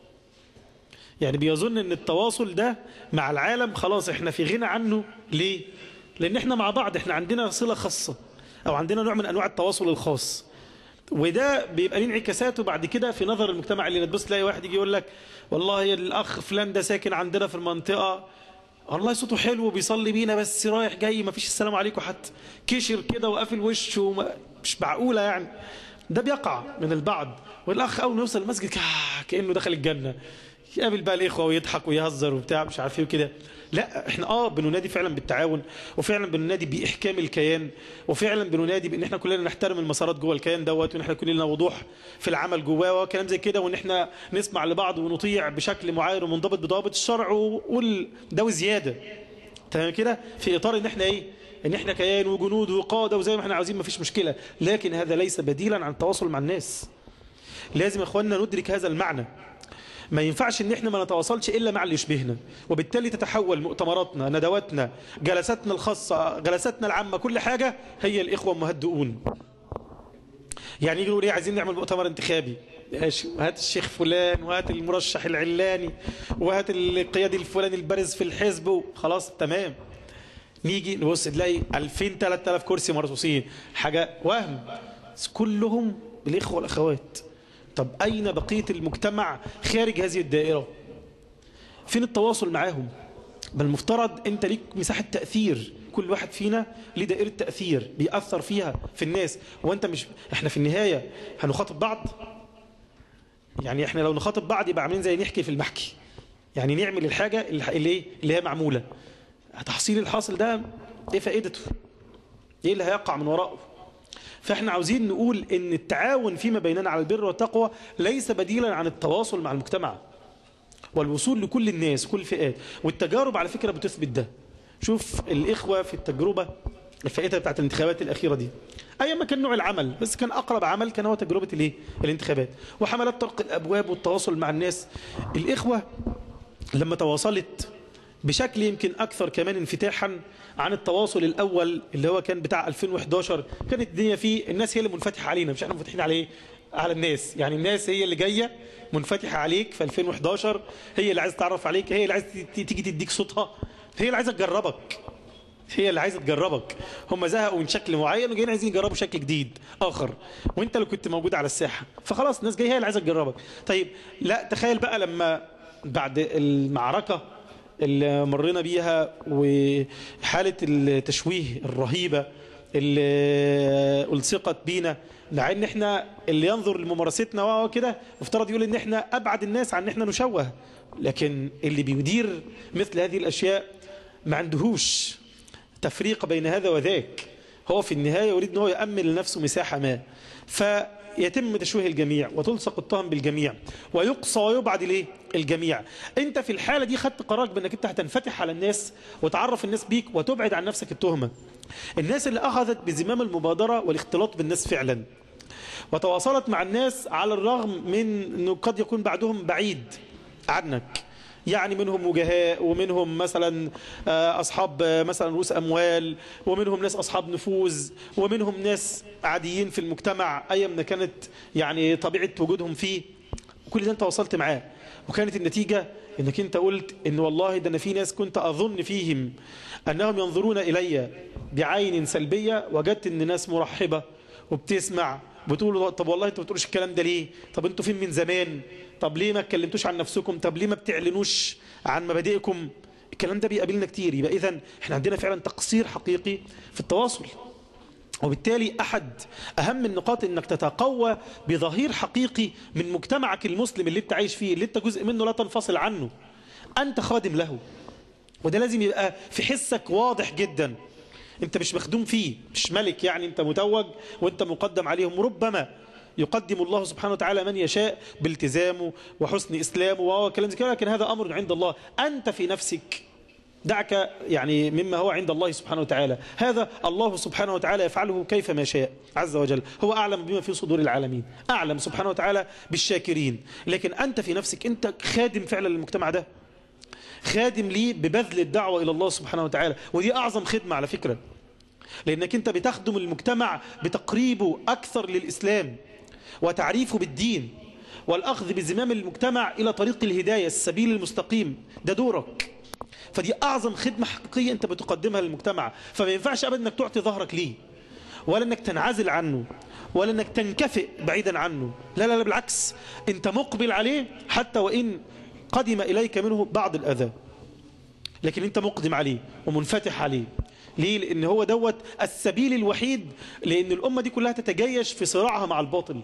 يعني بيظن ان التواصل ده مع العالم خلاص احنا في غنى عنه. ليه؟ لان احنا مع بعض، احنا عندنا صلة خاصة او عندنا نوع من انواع التواصل الخاص، وده بيبقى ليه انعكاساته بعد كده في نظر المجتمع. اللي تبص تلاقي واحد يجي يقول لك والله الاخ فلان ده ساكن عندنا في المنطقه، والله صوته حلو وبيصلي بينا بس رايح جاي ما فيش السلام عليكم حتى، كشر كده وقافل وشه، مش معقوله يعني. ده بيقع من البعض، والاخ اول ما يوصل المسجد كانه دخل الجنه، يقابل بقى الاخوه ويضحك ويهزر وبتاع مش عارف ايه وكده. لا، احنا اه بننادي فعلا بالتعاون، وفعلا بننادي باحكام الكيان، وفعلا بننادي بان احنا كلنا نحترم المسارات جوه الكيان دوت، وان احنا يكون لنا وضوح في العمل جواه وكلام زي كده، وان احنا نسمع لبعض ونطيع بشكل معاير ومنضبط بضوابط الشرع وال ده وزياده. تمام كده؟ في اطار ان احنا ايه؟ ان احنا كيان وجنود وقاده وزي ما احنا عاوزين، مفيش مشكله، لكن هذا ليس بديلا عن التواصل مع الناس. لازم يا اخواننا ندرك هذا المعنى. ما ينفعش ان احنا ما نتواصلش الا مع اللي يشبهنا، وبالتالي تتحول مؤتمراتنا، ندواتنا، جلساتنا الخاصة، جلساتنا العامة، كل حاجة هي الاخوة المهدئون. يعني يجي يقول ايه، عايزين نعمل مؤتمر انتخابي، ماشي، وهات الشيخ فلان وهات المرشح العلاني وهات القيادي الفلاني البارز في الحزب، خلاص تمام. نيجي نبص تلاقي ألفين ثلاثة آلاف كرسي مرصوصين، حاجة وهم، كلهم الاخوة والاخوات. طب أين بقية المجتمع خارج هذه الدائرة؟ فين التواصل معاهم؟ بل المفترض أنت ليك مساحة تأثير، كل واحد فينا ليه دائرة تأثير بيأثر فيها في الناس. وأنت مش، إحنا في النهاية هنخاطب بعض؟ يعني إحنا لو نخاطب بعض يبقى عاملين زي نحكي في المحكي، يعني نعمل الحاجة اللي, اللي هي معمولة. تحصيل الحاصل ده إيه فائدته؟ إيه اللي هيقع من وراءه؟ فاحنا عاوزين نقول ان التعاون فيما بيننا على البر والتقوى ليس بديلا عن التواصل مع المجتمع والوصول لكل الناس كل الفئات. والتجارب على فكرة بتثبت ده. شوف الإخوة في التجربة الفائتة بتاعت الانتخابات الأخيرة دي، أي ما كان نوع العمل، بس كان أقرب عمل كان هو تجربة الايه؟ الانتخابات وحملات طرق الأبواب والتواصل مع الناس. الإخوة لما تواصلت بشكل يمكن أكثر كمان انفتاحا عن التواصل الأول اللي هو كان بتاع ألفين وإحدى عشر، كانت الدنيا فيه الناس هي اللي منفتحة علينا، مش احنا منفتحين عليه على الناس. يعني الناس هي اللي جاية منفتحة عليك في ألفين وإحدى عشر، هي اللي عايزة تعرف عليك، هي اللي عايزة تيجي تديك صوتها، هي اللي عايزة تجربك، هي اللي عايزة تجربك. هم زهقوا من شكل معين وجايين عايزين يجربوا شكل جديد آخر، وانت اللي كنت موجود على الساحة، فخلاص الناس جاية هي اللي عايزة تجربك. طيب لا، تخيل بقى لما بعد المعركة اللي مرينا بيها وحالة التشويه الرهيبة اللي ألصقت بينا، مع ان احنا اللي ينظر لممارستنا وكده مفترض يقول ان احنا ابعد الناس عن ان احنا نشوه، لكن اللي بيدير مثل هذه الاشياء ما عندهوش تفريق بين هذا وذاك. هو في النهاية يريد ان هو يأمن لنفسه مساحة ما، فيتم تشويه الجميع وتلصق التهم بالجميع ويقصى ويبعد ليه الجميع. انت في الحالة دي خدت قرارك بانك انت هتنفتح على الناس وتعرف الناس بيك وتبعد عن نفسك التهمة. الناس اللي اخذت بزمام المبادرة والاختلاط بالناس فعلا وتواصلت مع الناس على الرغم من انه قد يكون بعدهم بعيد عنك، يعني منهم وجهاء، ومنهم مثلا أصحاب مثلا رؤوس أموال، ومنهم ناس أصحاب نفوذ، ومنهم ناس عاديين في المجتمع أيا ما كانت يعني طبيعة وجودهم فيه. كل ده أنت وصلت معاه، وكانت النتيجة إنك أنت قلت إن والله ده أنا في ناس كنت أظن فيهم أنهم ينظرون إلي بعين سلبية، وجدت إن ناس مرحبة وبتسمع، بتقولوا طب والله انتوا ما بتقولوش الكلام ده ليه؟ طب انتوا فين من زمان؟ طب ليه ما اتكلمتوش عن نفسكم؟ طب ليه ما بتعلنوش عن مبادئكم؟ الكلام ده بيقابلنا كتير. يبقى اذا احنا عندنا فعلا تقصير حقيقي في التواصل، وبالتالي احد اهم النقاط انك تتقوى بظهير حقيقي من مجتمعك المسلم اللي انت عايش فيه، اللي انت جزء منه لا تنفصل عنه، انت خادم له، وده لازم يبقى في حسك واضح جدا. انت مش مخدوم فيه، مش ملك يعني انت متوج وانت مقدم عليهم. ربما يقدم الله سبحانه وتعالى من يشاء بالتزامه وحسن اسلامه وهو كلام زي كده، لكن هذا امر عند الله. انت في نفسك دعك يعني مما هو عند الله سبحانه وتعالى، هذا الله سبحانه وتعالى يفعله كيف ما شاء عز وجل، هو اعلم بما في صدور العالمين، اعلم سبحانه وتعالى بالشاكرين. لكن انت في نفسك انت خادم فعلا للمجتمع ده، خادم ليه ببذل الدعوة إلى الله سبحانه وتعالى، ودي أعظم خدمة على فكرة، لأنك أنت بتخدم المجتمع بتقريبه أكثر للإسلام وتعريفه بالدين والأخذ بزمام المجتمع إلى طريق الهداية السبيل المستقيم، ده دورك. فدي أعظم خدمة حقيقية أنت بتقدمها للمجتمع، فما ينفعش أبدا أنك تعطي ظهرك ليه، ولا أنك تنعزل عنه، ولا أنك تنكفئ بعيدا عنه. لا لا لا، بالعكس، أنت مقبل عليه حتى وإن قدم إليك منه بعض الأذى، لكن أنت مقدم عليه ومنفتح عليه. ليه؟ لأن هو دوت السبيل الوحيد، لأن الأمة دي كلها تتجيش في صراعها مع الباطل.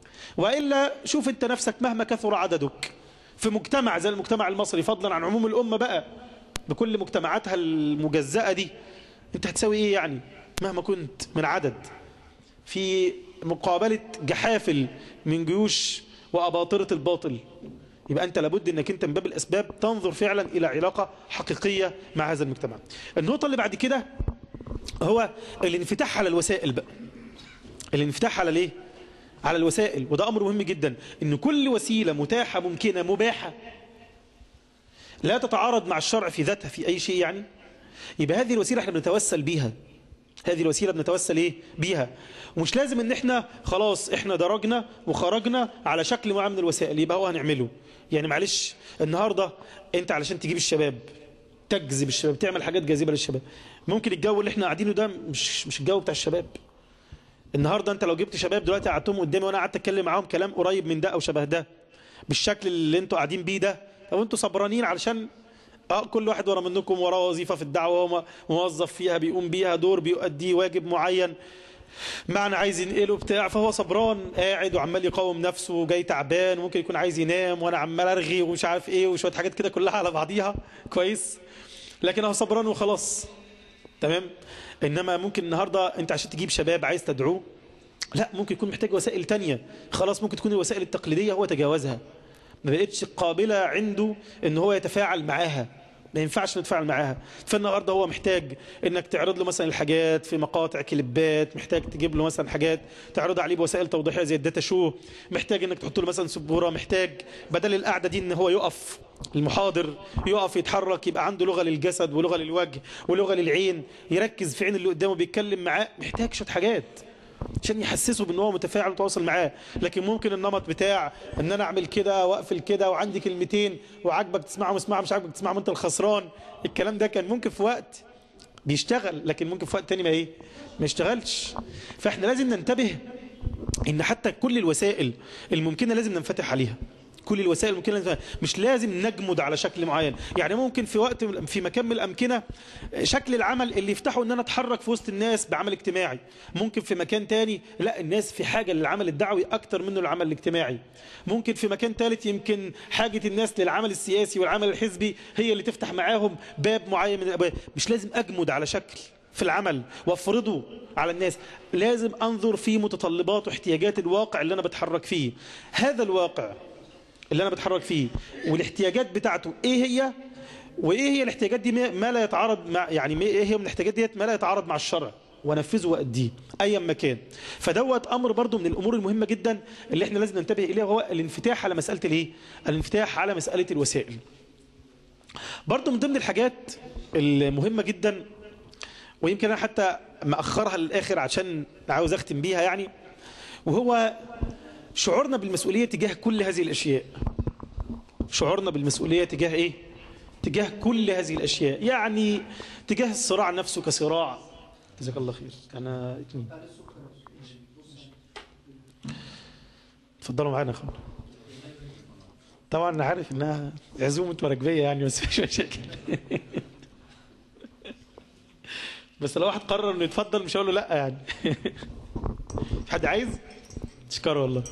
وإلا شوف أنت نفسك مهما كثر عددك في مجتمع زي المجتمع المصري، فضلا عن عموم الأمة بقى بكل مجتمعاتها المجزأة دي، أنت هتسوي إيه يعني مهما كنت من عدد في مقابلة جحافل من جيوش وأباطرة الباطل؟ يبقى أنت لابد أنك أنت من باب الأسباب تنظر فعلا إلى علاقة حقيقية مع هذا المجتمع. النقطة اللي بعد كده هو الانفتاح على الوسائل بقى. الانفتاح على ليه؟ على الوسائل، وده أمر مهم جدا، أن كل وسيلة متاحة ممكنة مباحة لا تتعارض مع الشرع في ذاتها في أي شيء يعني، يبقى هذه الوسيلة احنا بنتوسل بيها. هذه الوسيلة بنتوسل ايه بيها، ومش لازم ان احنا خلاص احنا درجنا وخرجنا على شكل معين من الوسائل يبقى هو هنعمله. يعني معلش النهاردة انت علشان تجيب الشباب، تجذب الشباب، تعمل حاجات جاذبة للشباب، ممكن الجو اللي احنا قاعدينه ده مش مش الجو بتاع الشباب. النهاردة انت لو جبت شباب دلوقتي قعدتهم قدامي وانا قعدت اتكلم معاهم كلام قريب من ده او شبه ده بالشكل اللي انتوا قاعدين بيه ده، لو انتوا صبرانين علشان اه كل واحد ورا منكم وراه وظيفة في الدعوة وموظف فيها بيقوم بيها دور بيؤدي واجب معين معنى عايز ينقله بتاع، فهو صبران قاعد وعمال يقاوم نفسه وجاي تعبان وممكن يكون عايز ينام وانا عمال ارغي ومش عارف ايه وشوية حاجات كده كلها على بعضيها كويس، لكن هو صبران وخلاص تمام. انما ممكن النهاردة انت عشان تجيب شباب عايز تدعوه، لا ممكن يكون محتاج وسائل تانية خلاص، ممكن تكون الوسائل التقليدية هو تجاوزها، ما بقتش قابلة عنده ان هو يتفاعل معاها، ما ينفعش نتفاعل معاها. فالنهارده هو محتاج انك تعرض له مثلا الحاجات في مقاطع كليبات، محتاج تجيب له مثلا حاجات تعرض عليه بوسائل توضيحيه زي الداتا شو، محتاج انك تحط له مثلا سبوره، محتاج بدل القعده دي ان هو يقف المحاضر يقف يتحرك، يبقى عنده لغه للجسد ولغه للوجه ولغه للعين، يركز في عين اللي قدامه بيتكلم معاه، محتاج شويه حاجات عشان يحسسه بان هو متفاعل وتواصل معاه. لكن ممكن النمط بتاع ان انا اعمل كده واقفل كده وعندي كلمتين وعاجبك تسمعهم اسمعهم مش عاجبك تسمعهم انت الخسران، الكلام ده كان ممكن في وقت بيشتغل لكن ممكن في وقت تاني ما ايه ما يشتغلش. فاحنا لازم ننتبه ان حتى كل الوسائل الممكنه لازم ننفتح عليها، كل الوسائل ممكن لازم، مش لازم نجمد على شكل معين. يعني ممكن في وقت في مكان من الأمكنة شكل العمل اللي يفتحوا ان انا اتحرك في وسط الناس بعمل اجتماعي، ممكن في مكان تاني لا الناس في حاجة للعمل الدعوي اكتر منه العمل الاجتماعي، ممكن في مكان ثالث يمكن حاجة الناس للعمل السياسي والعمل الحزبي هي اللي تفتح معاهم باب معين من الابواب. مش لازم اجمد على شكل في العمل وافرضه على الناس، لازم انظر في متطلبات واحتياجات الواقع اللي انا بتحرك فيه. هذا الواقع اللي انا بتحرك فيه والاحتياجات بتاعته ايه هي، وايه هي الاحتياجات دي ما لا يتعارض مع، يعني ايه هي من الاحتياجات ديت ما لا يتعارض مع الشرع، وانفذه واديه ايا ما كان. فدوت امر برضو من الامور المهمه جدا اللي احنا لازم ننتبه اليها، وهو الانفتاح على مساله الايه الانفتاح على مساله الوسائل. برضو من ضمن الحاجات المهمة جدا، ويمكن أنا حتى مأخرها للآخر عشان عاوز أختم بيها يعني، وهو شعورنا بالمسؤولية تجاه كل هذه الأشياء. شعورنا بالمسؤولية تجاه إيه؟ تجاه كل هذه الأشياء، يعني تجاه الصراع نفسه كصراع. جزاك الله خير. أنا اتنين. تفضلوا معانا يا اخوان. طبعا انا عارف انها عزومه مراكبيه يعني، بس مش مشاكل. بس لو واحد قرر انه يتفضل مش هقول له لا يعني. في حد عايز؟ تشكره والله.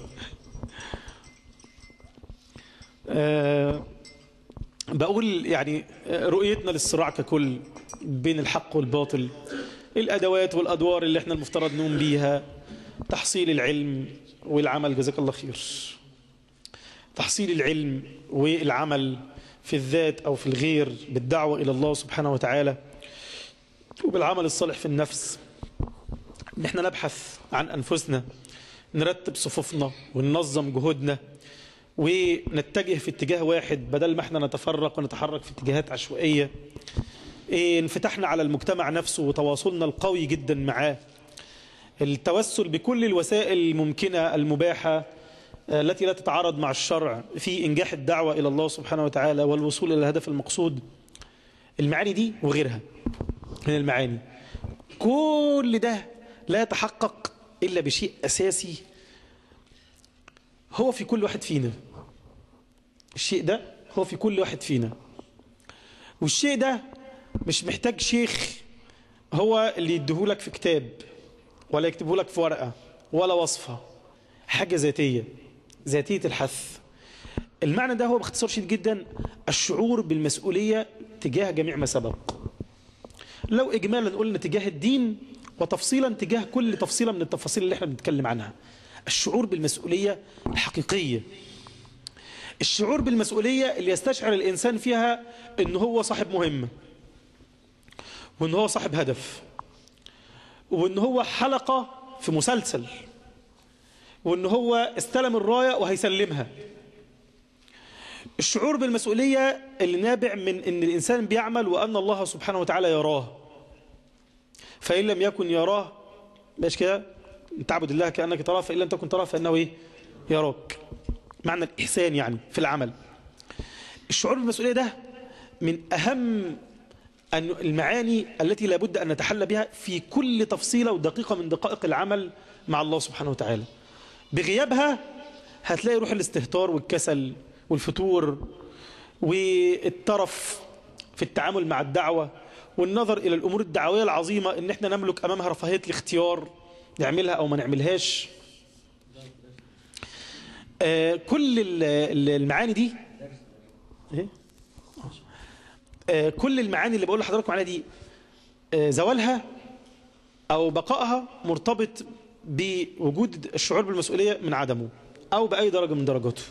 أه بقول يعني رؤيتنا للصراع ككل بين الحق والباطل، الادوات والادوار اللي احنا المفترض نقوم بيها، تحصيل العلم والعمل. جزاك الله خير. تحصيل العلم والعمل في الذات أو في الغير بالدعوة إلى الله سبحانه وتعالى، وبالعمل الصالح في النفس. نحن نبحث عن أنفسنا، نرتب صفوفنا وننظم جهودنا ونتجه في اتجاه واحد بدل ما احنا نتفرق ونتحرك في اتجاهات عشوائية. انفتحنا على المجتمع نفسه وتواصلنا القوي جدا معاه، التوسل بكل الوسائل الممكنة المباحة التي لا تتعارض مع الشرع في إنجاح الدعوة إلى الله سبحانه وتعالى والوصول إلى الهدف المقصود. المعاني دي وغيرها من المعاني، كل ده لا يتحقق إلا بشيء أساسي هو في كل واحد فينا. الشيء ده هو في كل واحد فينا، والشيء ده مش محتاج شيخ هو اللي يديهولك في كتاب ولا يكتبهولك في ورقة ولا وصفة. حاجة ذاتية، ذاتية الحث. المعنى ده هو باختصار شديد جدا الشعور بالمسؤولية تجاه جميع ما سبق. لو إجمالا قلنا تجاه الدين، وتفصيلا تجاه كل تفصيلة من التفاصيل اللي احنا بنتكلم عنها. الشعور بالمسؤولية الحقيقية، الشعور بالمسؤولية اللي يستشعر الإنسان فيها إن هو صاحب مهمة، وإن هو صاحب هدف، وإن هو حلقة في مسلسل، وإن هو استلم الراية وهيسلمها. الشعور بالمسؤولية اللي نابع من إن الإنسان بيعمل وأن الله سبحانه وتعالى يراه، فإن لم يكن يراه باش كده تعبد الله كأنك تراه، فإن لم تكن تراه فإنه إيه؟ يراك. معنى الإحسان يعني في العمل. الشعور بالمسؤولية ده من أهم المعاني التي لابد أن نتحلى بها في كل تفصيلة ودقيقة من دقائق العمل مع الله سبحانه وتعالى. بغيابها هتلاقي روح الاستهتار والكسل والفتور والترف في التعامل مع الدعوة، والنظر إلى الأمور الدعوية العظيمة إن احنا نملك أمامها رفاهية الاختيار، نعملها أو ما نعملهاش. آه كل المعاني دي آه كل المعاني اللي بقول لحضراتكم عليها دي آه زوالها أو بقائها مرتبط بوجود الشعور بالمسؤولية من عدمه أو بأي درجة من درجاته.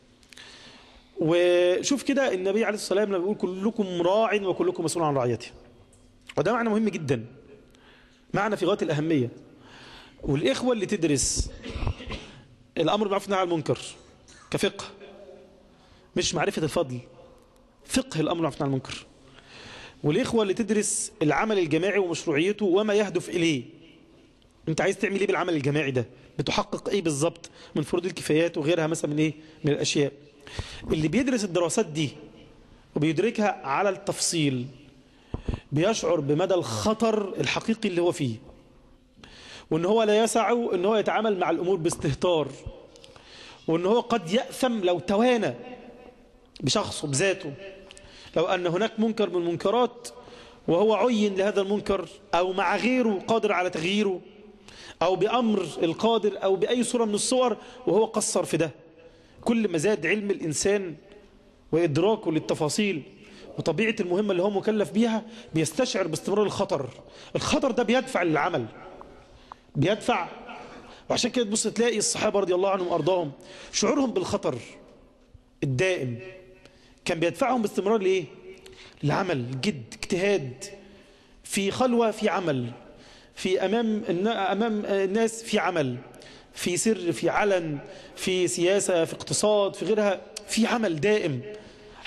وشوف كده النبي عليه الصلاة والسلام لما بيقول كلكم راع وكلكم مسؤول عن رعيته، وده معنى مهم جدا، معنى في غاية الأهمية. والإخوة اللي تدرس الأمر بالمعروف والنهي عن المنكر كفقه، مش معرفة الفضل، فقه الأمر بالمعروف والنهي عن المنكر. والإخوة اللي تدرس العمل الجماعي ومشروعيته وما يهدف إليه. أنت عايز تعمل إيه بالعمل الجماعي ده؟ بتحقق إيه بالظبط من فروض الكفايات وغيرها مثلا من إيه؟ من الأشياء. اللي بيدرس الدراسات دي وبيدركها على التفصيل بيشعر بمدى الخطر الحقيقي اللي هو فيه، وان هو لا يسعه ان هو يتعامل مع الامور باستهتار، وان هو قد يأثم لو توانى بشخصه بذاته، لو ان هناك منكر من المنكرات وهو عين لهذا المنكر او مع غيره قادر على تغييره او بأمر القادر او بأي صورة من الصور وهو قصر في ده. كل ما زاد علم الإنسان وإدراكه للتفاصيل وطبيعة المهمة اللي هو مكلف بيها بيستشعر باستمرار الخطر. الخطر ده بيدفع للعمل، بيدفع. وعشان كده تبص تلاقي الصحابة رضي الله عنهم وأرضاهم شعورهم بالخطر الدائم كان بيدفعهم باستمرار لإيه؟ العمل، جد، اجتهاد، في خلوة في عمل، في أمام أمام الناس في عمل، في سر، في علن، في سياسة، في اقتصاد، في غيرها، في عمل دائم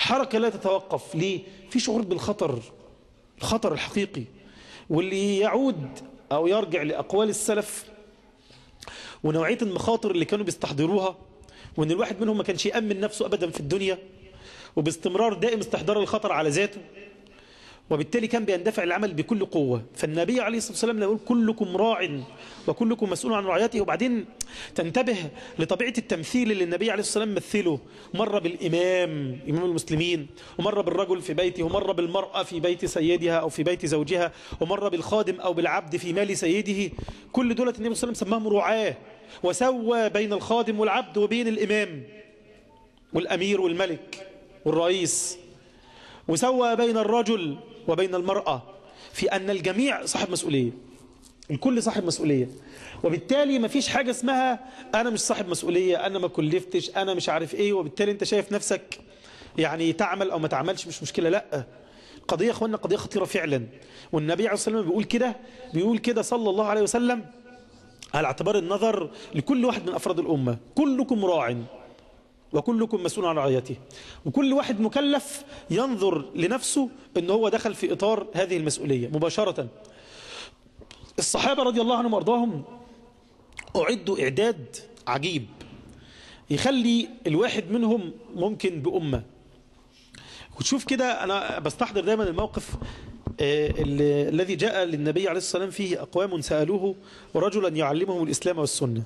حركة لا تتوقف. ليه؟ في شعور بالخطر، الخطر الحقيقي، واللي يعود أو يرجع لأقوال السلف ونوعية المخاطر اللي كانوا بيستحضروها، وأن الواحد منهم ما كانش يأمن نفسه أبدا في الدنيا، وباستمرار دائم استحضار الخطر على ذاته، وبالتالي كان بيندفع العمل بكل قوة. فالنبي عليه الصلاة والسلام يقول كلكم راع وكلكم مسؤول عن رعيته. وبعدين تنتبه لطبيعة التمثيل اللي النبي عليه الصلاة والسلام مثله، مرة بالإمام إمام المسلمين، ومرة بالرجل في بيته، ومرة بالمرأة في بيت سيدها أو في بيت زوجها، ومرة بالخادم أو بالعبد في مال سيده. كل دولة النبي صلى الله عليه وسلم سماهم رعاة، وسوى بين الخادم والعبد وبين الإمام والأمير والملك والرئيس، وسوى بين الرجل وبين المرأة في أن الجميع صاحب مسؤولية، الكل صاحب مسؤولية. وبالتالي ما فيش حاجة اسمها أنا مش صاحب مسؤولية، أنا ما كلفتش، أنا مش عارف إيه، وبالتالي أنت شايف نفسك يعني تعمل أو ما تعملش مش مشكلة. لا، قضية يا أخوانا قضية خطيرة فعلا. والنبي عليه الصلاة والسلام بيقول كده، بيقول كده صلى الله عليه وسلم على اعتبار النظر لكل واحد من أفراد الأمة: كلكم راع وكلكم مسؤول عن رعيته. وكل واحد مكلف ينظر لنفسه ان هو دخل في اطار هذه المسؤولية مباشرة. الصحابة رضي الله عنهم وارضاهم اعدوا اعداد عجيب يخلي الواحد منهم ممكن بأمة. وتشوف كده، انا بستحضر دايما الموقف الذي جاء للنبي عليه الصلاة والسلام فيه اقوام سألوه رجلا يعلمهم الاسلام والسنة،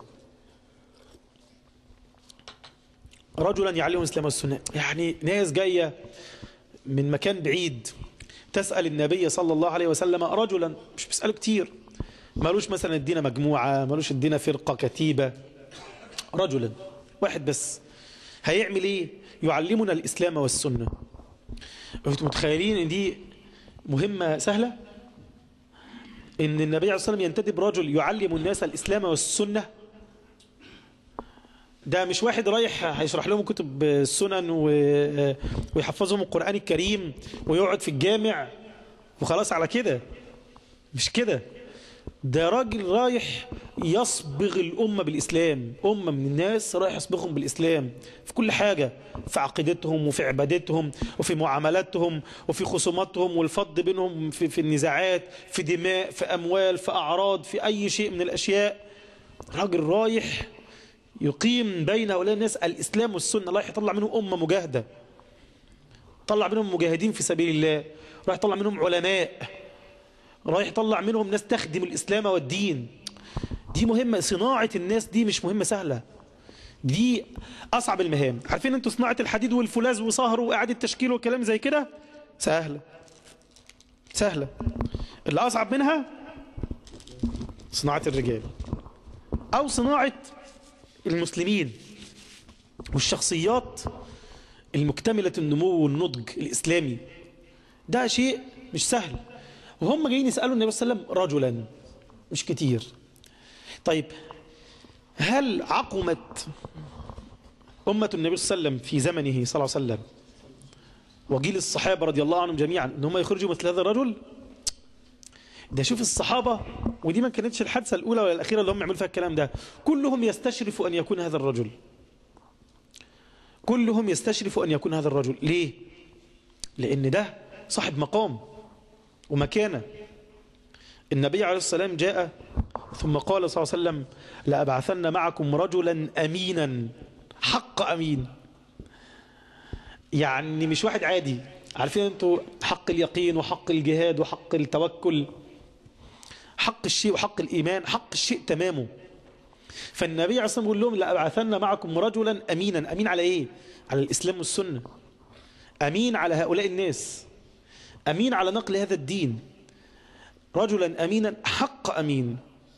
رجلا يعلمهم الإسلام والسنة. يعني ناس جاية من مكان بعيد تسأل النبي صلى الله عليه وسلم، رجلا مش بيسأله كتير، مالوش مثلا ادينا مجموعة، مالوش ادينا فرقة كتيبة، رجلا واحد بس هيعمل ايه؟ يعلمنا الإسلام والسنة. انتوا متخيلين ان دي مهمة سهلة؟ ان النبي عليه الصلاة والسلام ينتدب رجل يعلم الناس الإسلام والسنة؟ ده مش واحد رايح هيشرح لهم كتب السنن ويحفظهم القرآن الكريم ويقعد في الجامع وخلاص على كده، مش كده. ده راجل رايح يصبغ الأمة بالإسلام، أمة من الناس رايح يصبغهم بالإسلام في كل حاجة، في عقيدتهم وفي عبادتهم وفي معاملاتهم وفي خصوماتهم والفض بينهم في, في النزاعات، في دماء، في أموال، في أعراض، في أي شيء من الأشياء. راجل رايح يقيم بين هؤلاء الناس الإسلام والسنة، رايح يطلع منهم أمة مجاهدة، طلع منهم مجاهدين في سبيل الله، رايح يطلع منهم علماء، رايح يطلع منهم ناس تخدم الإسلام والدين. دي مهمة، صناعة الناس دي مش مهمة سهلة، دي أصعب المهام. عارفين انتوا صناعة الحديد والفولاذ وصهر وإعادة تشكيل وكلام زي كده سهلة سهلة، اللي أصعب منها صناعة الرجال أو صناعة المسلمين والشخصيات المكتملة النمو والنضج الإسلامي. ده شيء مش سهل. وهم جايين يسألوا النبي صلى الله عليه وسلم رجلا، مش كتير. طيب هل عقمت أمة النبي صلى الله عليه وسلم في زمنه صلى الله عليه وسلم وجيل الصحابة رضي الله عنهم جميعا ان هم يخرجوا مثل هذا الرجل؟ ده شوف الصحابة، ودي ما كانتش الحادثة الأولى ولا الأخيرة اللي هم يعملوا فيها الكلام ده، كلهم يستشرف أن يكون هذا الرجل، كلهم يستشرف أن يكون هذا الرجل. ليه؟ لأن ده صاحب مقام ومكانة. النبي عليه الصلاة والسلام جاء ثم قال صلى الله عليه وسلم: لأبعثن معكم رجلا أمينا، حق أمين، يعني مش واحد عادي. عارفين انتوا حق اليقين وحق الجهاد وحق التوكل، حق الشيء وحق الإيمان، حق الشيء تمامه. فالنبي عليه الصلاة والسلام يقول لهم: لأبعثن معكم رجلا أمينا. أمين على إيه؟ على الإسلام والسنة، أمين على هؤلاء الناس، أمين على نقل هذا الدين، رجلا أمينا حق أمين.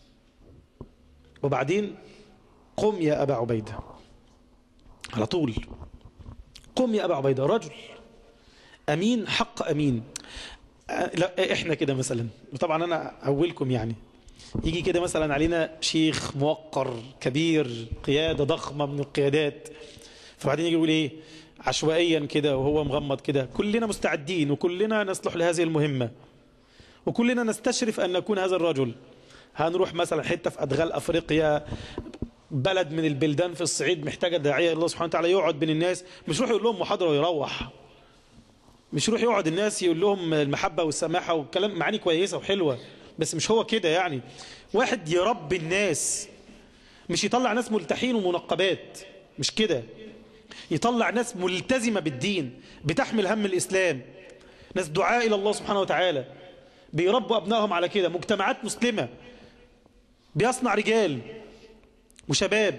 وبعدين قم يا أبا عبيدة، على طول قم يا أبا عبيدة، رجل أمين حق أمين. لا إحنا كده مثلا، وطبعا أنا أولكم يعني، يجي كده مثلا علينا شيخ موقر كبير، قيادة ضخمة من القيادات، فبعدين يجي يقول إيه عشوائيا كده وهو مغمض كده: كلنا مستعدين وكلنا نصلح لهذه المهمة وكلنا نستشرف أن نكون هذا الرجل. هنروح مثلا حتة في أدغال أفريقيا، بلد من البلدان في الصعيد محتاجة داعية الله سبحانه وتعالى يقعد بين الناس، مش يروح يقول لهم محاضرة ويروح. مش يروح يقعد الناس يقول لهم المحبة والسماحة والكلام، معاني كويسة وحلوة، بس مش هو كده. يعني واحد يربي الناس، مش يطلع ناس ملتحين ومنقبات، مش كده. يطلع ناس ملتزمة بالدين، بتحمل هم الإسلام، ناس دعاء إلى الله سبحانه وتعالى، بيربوا أبنائهم على كده، مجتمعات مسلمة، بيصنع رجال وشباب.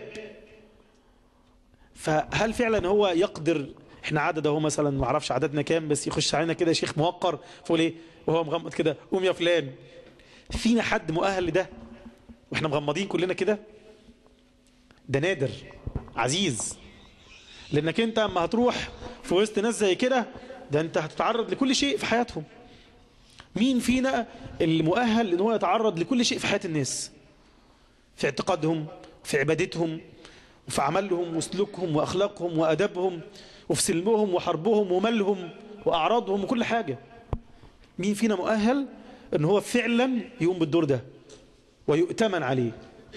فهل فعلا هو يقدر؟ احنا عدد اهو مثلا، ما اعرفش عددنا كام، بس يخش علينا كده شيخ موقر فقول ايه وهو مغمض كده، قوم يا فلان. فينا حد مؤهل لده واحنا مغمضين كلنا كده؟ ده نادر عزيز. لانك انت اما هتروح في وسط ناس زي كده، ده انت هتتعرض لكل شيء في حياتهم. مين فينا اللي مؤهل ان هو يتعرض لكل شيء في حياة الناس، في اعتقادهم، في عبادتهم، وفي عملهم وسلوكهم واخلاقهم وادبهم، وفي سلمهم وحربهم ومالهم واعراضهم وكل حاجة؟ مين فينا مؤهل ان هو فعلا يقوم بالدور ده ويؤتمن عليه؟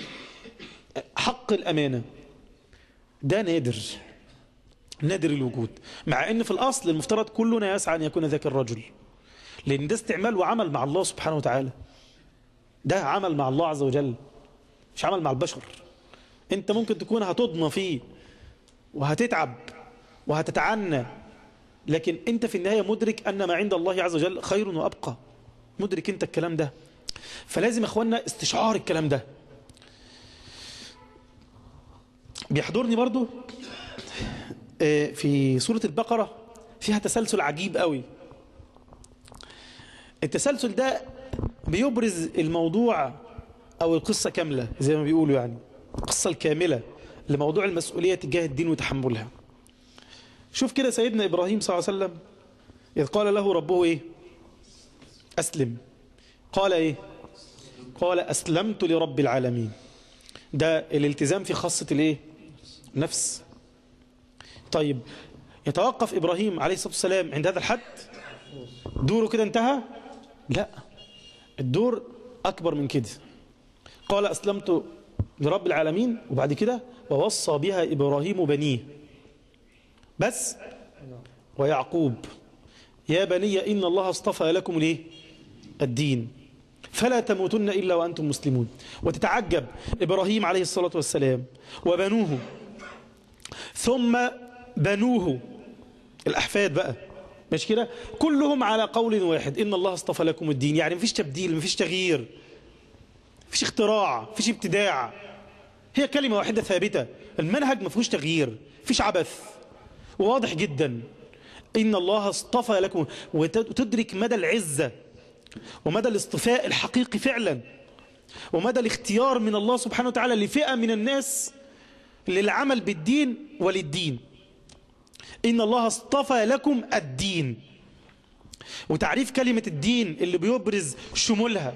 حق الامانة ده نادر، نادر الوجود، مع ان في الاصل المفترض كلنا يسعى ان يكون ذاك الرجل، لان ده استعمال وعمل مع الله سبحانه وتعالى. ده عمل مع الله عز وجل، مش عمل مع البشر. انت ممكن تكون هتضنى فيه وهتتعب وهتتعنى، لكن انت في النهاية مدرك ان ما عند الله عز وجل خير وابقى. مدرك انت الكلام ده. فلازم يا اخوانا استشعار الكلام ده. بيحضرني برضو في سورة البقرة فيها تسلسل عجيب قوي. التسلسل ده بيبرز الموضوع او القصة كاملة زي ما بيقولوا، يعني القصة الكاملة لموضوع المسؤولية تجاه الدين وتحملها. شوف كده سيدنا إبراهيم صلى الله عليه وسلم إذ قال له ربه إيه؟ أسلم. قال إيه؟ قال أسلمت لرب العالمين. ده الالتزام في خاصة الإيه؟ نفس. طيب يتوقف إبراهيم عليه الصلاة والسلام عند هذا الحد؟ دوره كده انتهى؟ لا، الدور أكبر من كده. قال أسلمت لرب العالمين، وبعد كده ووصى بها إبراهيم بنيه بس ويعقوب يا بني إن الله اصطفى لكم ليه الدين فلا تموتن إلا وأنتم مسلمون. وتتعجب إبراهيم عليه الصلاة والسلام وبنوه ثم بنوه الأحفاد بقى، مش كده؟ كلهم على قول واحد، إن الله اصطفى لكم الدين. يعني مفيش تبديل، مفيش تغيير، مفيش اختراع، مفيش ابتداع، هي كلمة واحدة ثابتة. المنهج مفيهوش تغيير، مفيش عبث، واضح جدا. إن الله اصطفى لكم، وتدرك مدى العزة ومدى الاصطفاء الحقيقي فعلا، ومدى الاختيار من الله سبحانه وتعالى لفئة من الناس للعمل بالدين وللدين. إن الله اصطفى لكم الدين. وتعريف كلمة الدين اللي بيبرز شمولها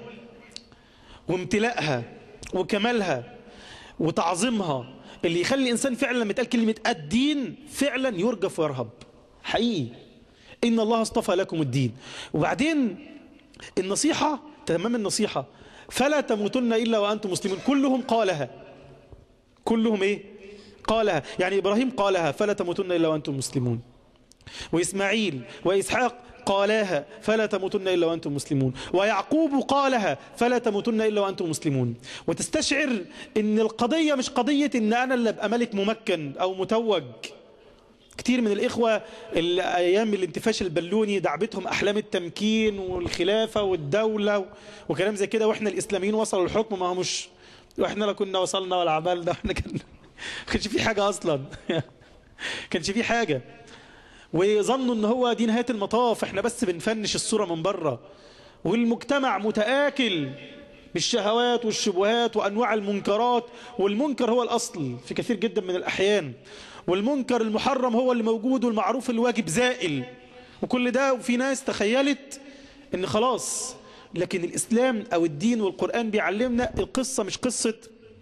وامتلاءها وكمالها وتعظيمها، اللي يخلي الإنسان فعلا لما يتقال كلمة الدين فعلا يرجف ويرهب حقيقي. إن الله اصطفى لكم الدين. وبعدين النصيحة، تمام النصيحة، فلا تموتن إلا وأنتم مسلمون. كلهم قالها، كلهم إيه؟ قالها. يعني إبراهيم قالها فلا تموتن إلا وأنتم مسلمون، وإسماعيل وإسحاق قالها فلا تموتن إلا وأنتم مسلمون، ويعقوب قالها فلا تموتن إلا وأنتم مسلمون. وتستشعر إن القضية مش قضية إن أنا اللي أبقى ملك ممكن أو متوج. كتير من الإخوة الأيام الانتفاش البلوني دعبتهم أحلام التمكين والخلافة والدولة وكلام زي كده، وإحنا الإسلاميين وصلوا الحكم، ما هو مش وإحنا لا كنا وصلنا ولا عملنا، إحنا كان كانش في حاجة أصلا كانش في حاجة، وظنوا ان هو دي نهاية المطاف، احنا بس بنفنش الصورة من بره. والمجتمع متآكل بالشهوات والشبهات وأنواع المنكرات، والمنكر هو الأصل في كثير جدا من الأحيان، والمنكر المحرم هو اللي موجود، والمعروف الواجب زائل، وكل ده. وفي ناس تخيلت ان خلاص، لكن الإسلام أو الدين والقرآن بيعلمنا القصة مش قصة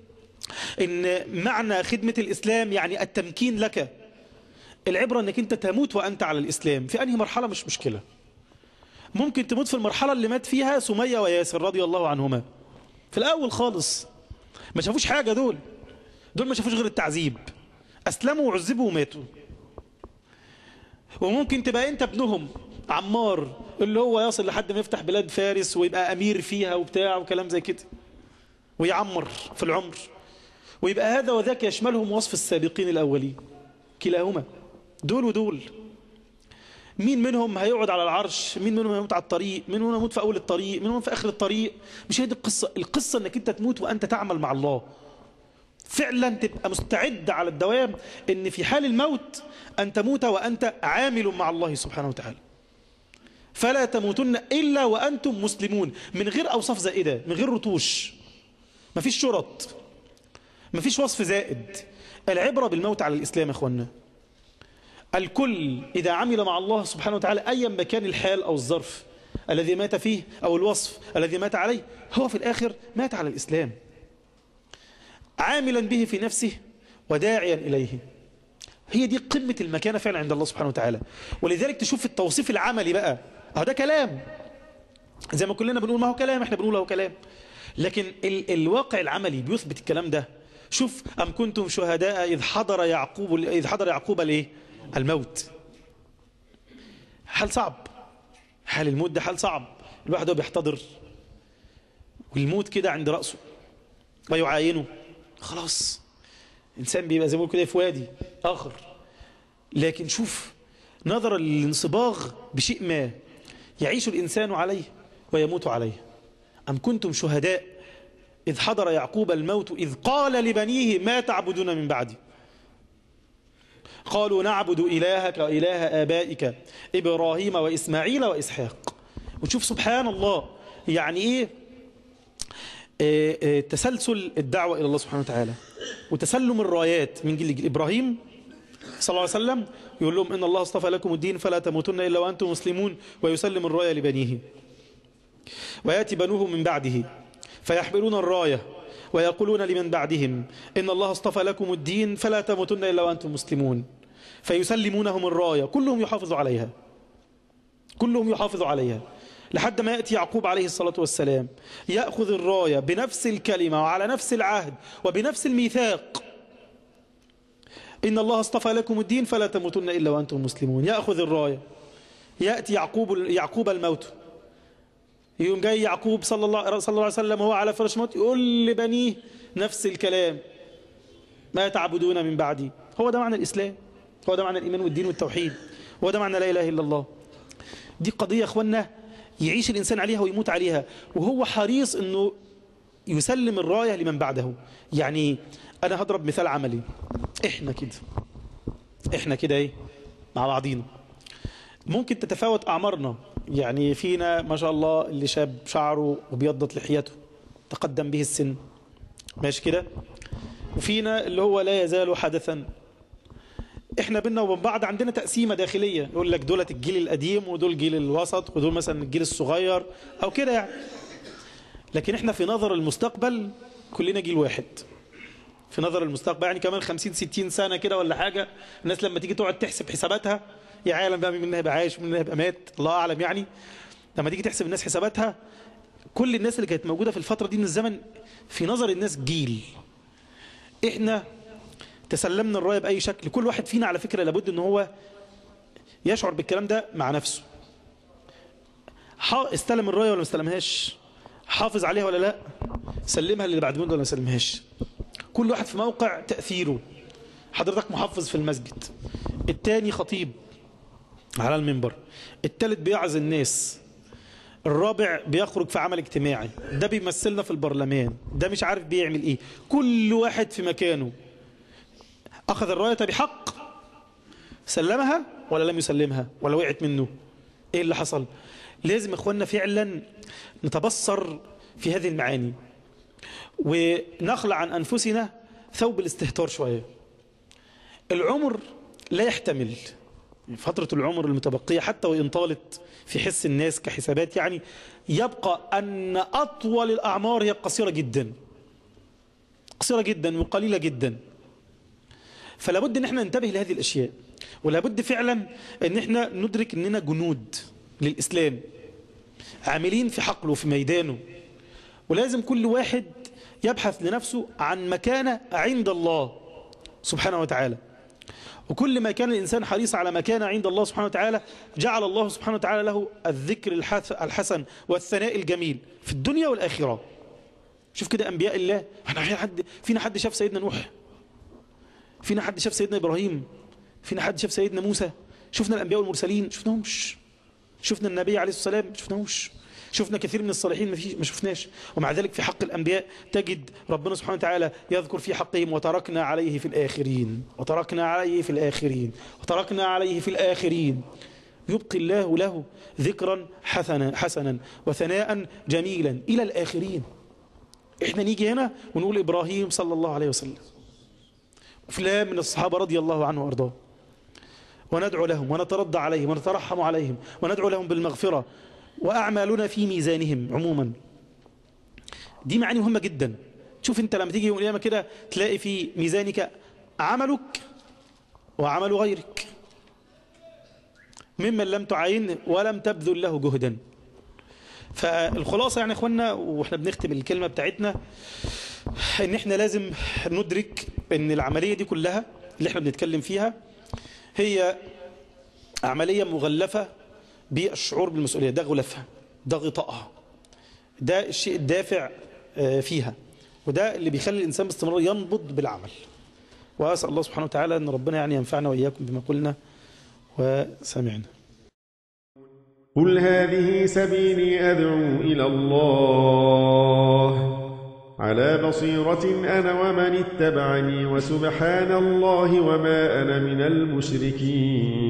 ان معنى خدمة الإسلام يعني التمكين لك. العبرة انك انت تموت وانت على الاسلام. في انهي مرحلة مش مشكلة، ممكن تموت في المرحلة اللي مات فيها سمية وياسر رضي الله عنهما في الاول خالص، ما شافوش حاجة، دول دول ما شافوش غير التعذيب، اسلموا وعذبوا وماتوا. وممكن تبقى انت ابنهم عمار اللي هو يصل لحد ما يفتح بلاد فارس ويبقى أمير فيها وبتاع وكلام زي كده، ويعمر في العمر، ويبقى هذا وذاك يشملهم وصف السابقين الأولين كلاهما، دول ودول. مين منهم هيقعد على العرش، مين منهم هيموت على الطريق، مين منهم هيموت في أول الطريق، مين منهم في آخر الطريق. مش هي دي القصة. القصة أنك أنت تموت وأنت تعمل مع الله فعلا، تبقى مستعد على الدوام أن في حال الموت أن تموت وأنت عامل مع الله سبحانه وتعالى. فلا تموتن إلا وأنتم مسلمون، من غير أوصاف زائدة، من غير رتوش، مفيش شرط، مفيش وصف زائد. العبرة بالموت على الإسلام يا أخوانا. الكل إذا عمل مع الله سبحانه وتعالى أيا ما كان الحال أو الظرف الذي مات فيه أو الوصف الذي مات عليه، هو في الآخر مات على الإسلام، عاملا به في نفسه وداعيا إليه. هي دي قمة المكانة فعلا عند الله سبحانه وتعالى. ولذلك تشوف التوصيف العملي بقى، أهو ده كلام زي ما كلنا بنقول، ما هو كلام، احنا بنقول هو كلام، لكن ال الواقع العملي بيثبت الكلام ده. شوف، أم كنتم شهداء إذ حضر يعقوب إذ حضر يعقوب الإيه؟ الموت. حال صعب، حال الموت ده حال صعب. الواحد هو بيحتضر والموت كده عند رأسه ويعاينه، خلاص إنسان بيبقى زي ما بيقول كده في وادي آخر. لكن شوف، نظرا للانصباغ بشيء ما يعيش الإنسان عليه ويموت عليه. أم كنتم شهداء إذ حضر يعقوب الموت إذ قال لبنيه ما تعبدون من بعدي قالوا نعبد إلهك وإله آبائك إبراهيم وإسماعيل وإسحاق. وتشوف سبحان الله يعني إيه آه آه تسلسل الدعوة إلى الله سبحانه وتعالى وتسلم الرايات من جيل لجيل. إبراهيم صلى الله عليه وسلم يقول لهم إن الله اصطفى لكم الدين فلا تموتن إلا وأنتم مسلمون، ويسلم الراية لبنيه. ويأتي بنوه من بعده فيحملون الراية ويقولون لمن بعدهم إن الله اصطفى لكم الدين فلا تموتن إلا وأنتم مسلمون، فيسلمونهم الراية، كلهم يحافظ عليها، كلهم يحافظ عليها لحد ما يأتي يعقوب عليه الصلاة والسلام يأخذ الراية بنفس الكلمة وعلى نفس العهد وبنفس الميثاق، إن الله اصطفى لكم الدين فلا تموتن إلا وأنتم مسلمون. يأخذ الراية، يأتي يعقوب يعقوب الموت، يوم جاي يعقوب صلى الله صلى الله عليه وسلم وهو على فراش موت يقول لبنيه نفس الكلام، ما تعبدون من بعدي. هو ده معنى الإسلام، هو ده معنى الإيمان والدين والتوحيد، هو ده معنى لا إله إلا الله. دي قضية يا أخوانا يعيش الإنسان عليها ويموت عليها، وهو حريص أنه يسلم الراية لمن بعده. يعني أنا هضرب مثال عملي، إحنا كده إحنا كده إيه مع بعضينا، ممكن تتفاوت أعمارنا، يعني فينا ما شاء الله اللي شاب شعره وبيضت لحيته تقدم به السن ماشي كده، وفينا اللي هو لا يزال حدثا. احنا بينا وبين بعض عندنا تقسيمة داخلية، يقول لك دولة الجيل القديم ودول الجيل الوسط ودول مثلا الجيل الصغير او كده يعني. لكن احنا في نظر المستقبل كلنا جيل واحد في نظر المستقبل، يعني كمان خمسين ستين سنة كده ولا حاجة، الناس لما تيجي تقعد تحسب حساباتها، يا عالم بقى منها يبقى عايش ومنها يبقى مات، الله أعلم. يعني لما تيجي تحسب الناس حساباتها، كل الناس اللي كانت موجودة في الفترة دي من الزمن في نظر الناس جيل. احنا تسلمنا الراية بأي شكل، كل واحد فينا على فكرة لابد ان هو يشعر بالكلام ده مع نفسه. استلم الراية ولا ما استلمهاش، حافظ عليها ولا لا، سلمها اللي بعد منه ولا ما سلمهاش. كل واحد في موقع تأثيره. حضرتك محفظ في المسجد، التاني خطيب على المنبر، التالت بيعظ الناس، الرابع بيخرج في عمل اجتماعي، ده بيمثلنا في البرلمان، ده مش عارف بيعمل ايه. كل واحد في مكانه أخذ الراية بحق، سلمها ولا لم يسلمها ولا وقعت منه. ايه اللي حصل؟ لازم اخواننا فعلا نتبصر في هذه المعاني ونخلع عن أنفسنا ثوب الاستهتار شوية. العمر لا يحتمل، فترة العمر المتبقية حتى وإن طالت في حس الناس كحسابات، يعني يبقى أن أطول الأعمار هي قصيرة جدا، قصيرة جدا وقليلة جدا. فلا بد ان احنا ننتبه لهذه الاشياء، ولا بد فعلا ان احنا ندرك اننا جنود للاسلام عاملين في حقله وفي ميدانه، ولازم كل واحد يبحث لنفسه عن مكانة عند الله سبحانه وتعالى. وكل ما كان الإنسان حريص على مكانة عند الله سبحانه وتعالى جعل الله سبحانه وتعالى له الذكر الحسن والثناء الجميل في الدنيا والآخرة. شوف كده أنبياء الله، احنا حد فينا حد شاف سيدنا نوح؟ فينا حد شاف سيدنا إبراهيم؟ فينا حد شاف سيدنا موسى؟ شفنا الأنبياء والمرسلين؟ شفناهمش. شفنا النبي عليه الصلاة والسلام؟ شفناهوش. شفنا كثير من الصالحين؟ ما شفناش. ومع ذلك في حق الأنبياء تجد ربنا سبحانه وتعالى يذكر في حقهم وتركنا عليه في الآخرين، وتركنا عليه في الآخرين، وتركنا عليه في الآخرين. يبقي الله له ذكرا حسنا حسنا وثناء جميلا إلى الآخرين. احنا نيجي هنا ونقول إبراهيم صلى الله عليه وسلم، فلان من الصحابة رضي الله عنه وأرضاه، وندعو لهم ونترضى عليهم ونترحم عليهم وندعو لهم بالمغفرة، وأعمالنا في ميزانهم عموما. دي معاني مهمة جدا. شوف انت لما تيجي يوم القيامة كده تلاقي في ميزانك عملك وعمل غيرك ممن لم تعين ولم تبذل له جهدا. فالخلاصة يعني يا اخوانا، واحنا بنختم الكلمة بتاعتنا، ان احنا لازم ندرك ان العملية دي كلها اللي احنا بنتكلم فيها هي عملية مغلفة بالشعور بالمسؤولية. ده غلفها، ده غطائها، ده الشيء الدافع فيها، وده اللي بيخلي الإنسان باستمرار ينبض بالعمل. وأسأل الله سبحانه وتعالى أن ربنا يعني ينفعنا وإياكم بما قلنا وسمعنا. قل هذه سبيلي أدعو إلى الله على بصيرة أنا ومن اتبعني، وسبحان الله وما أنا من المشركين.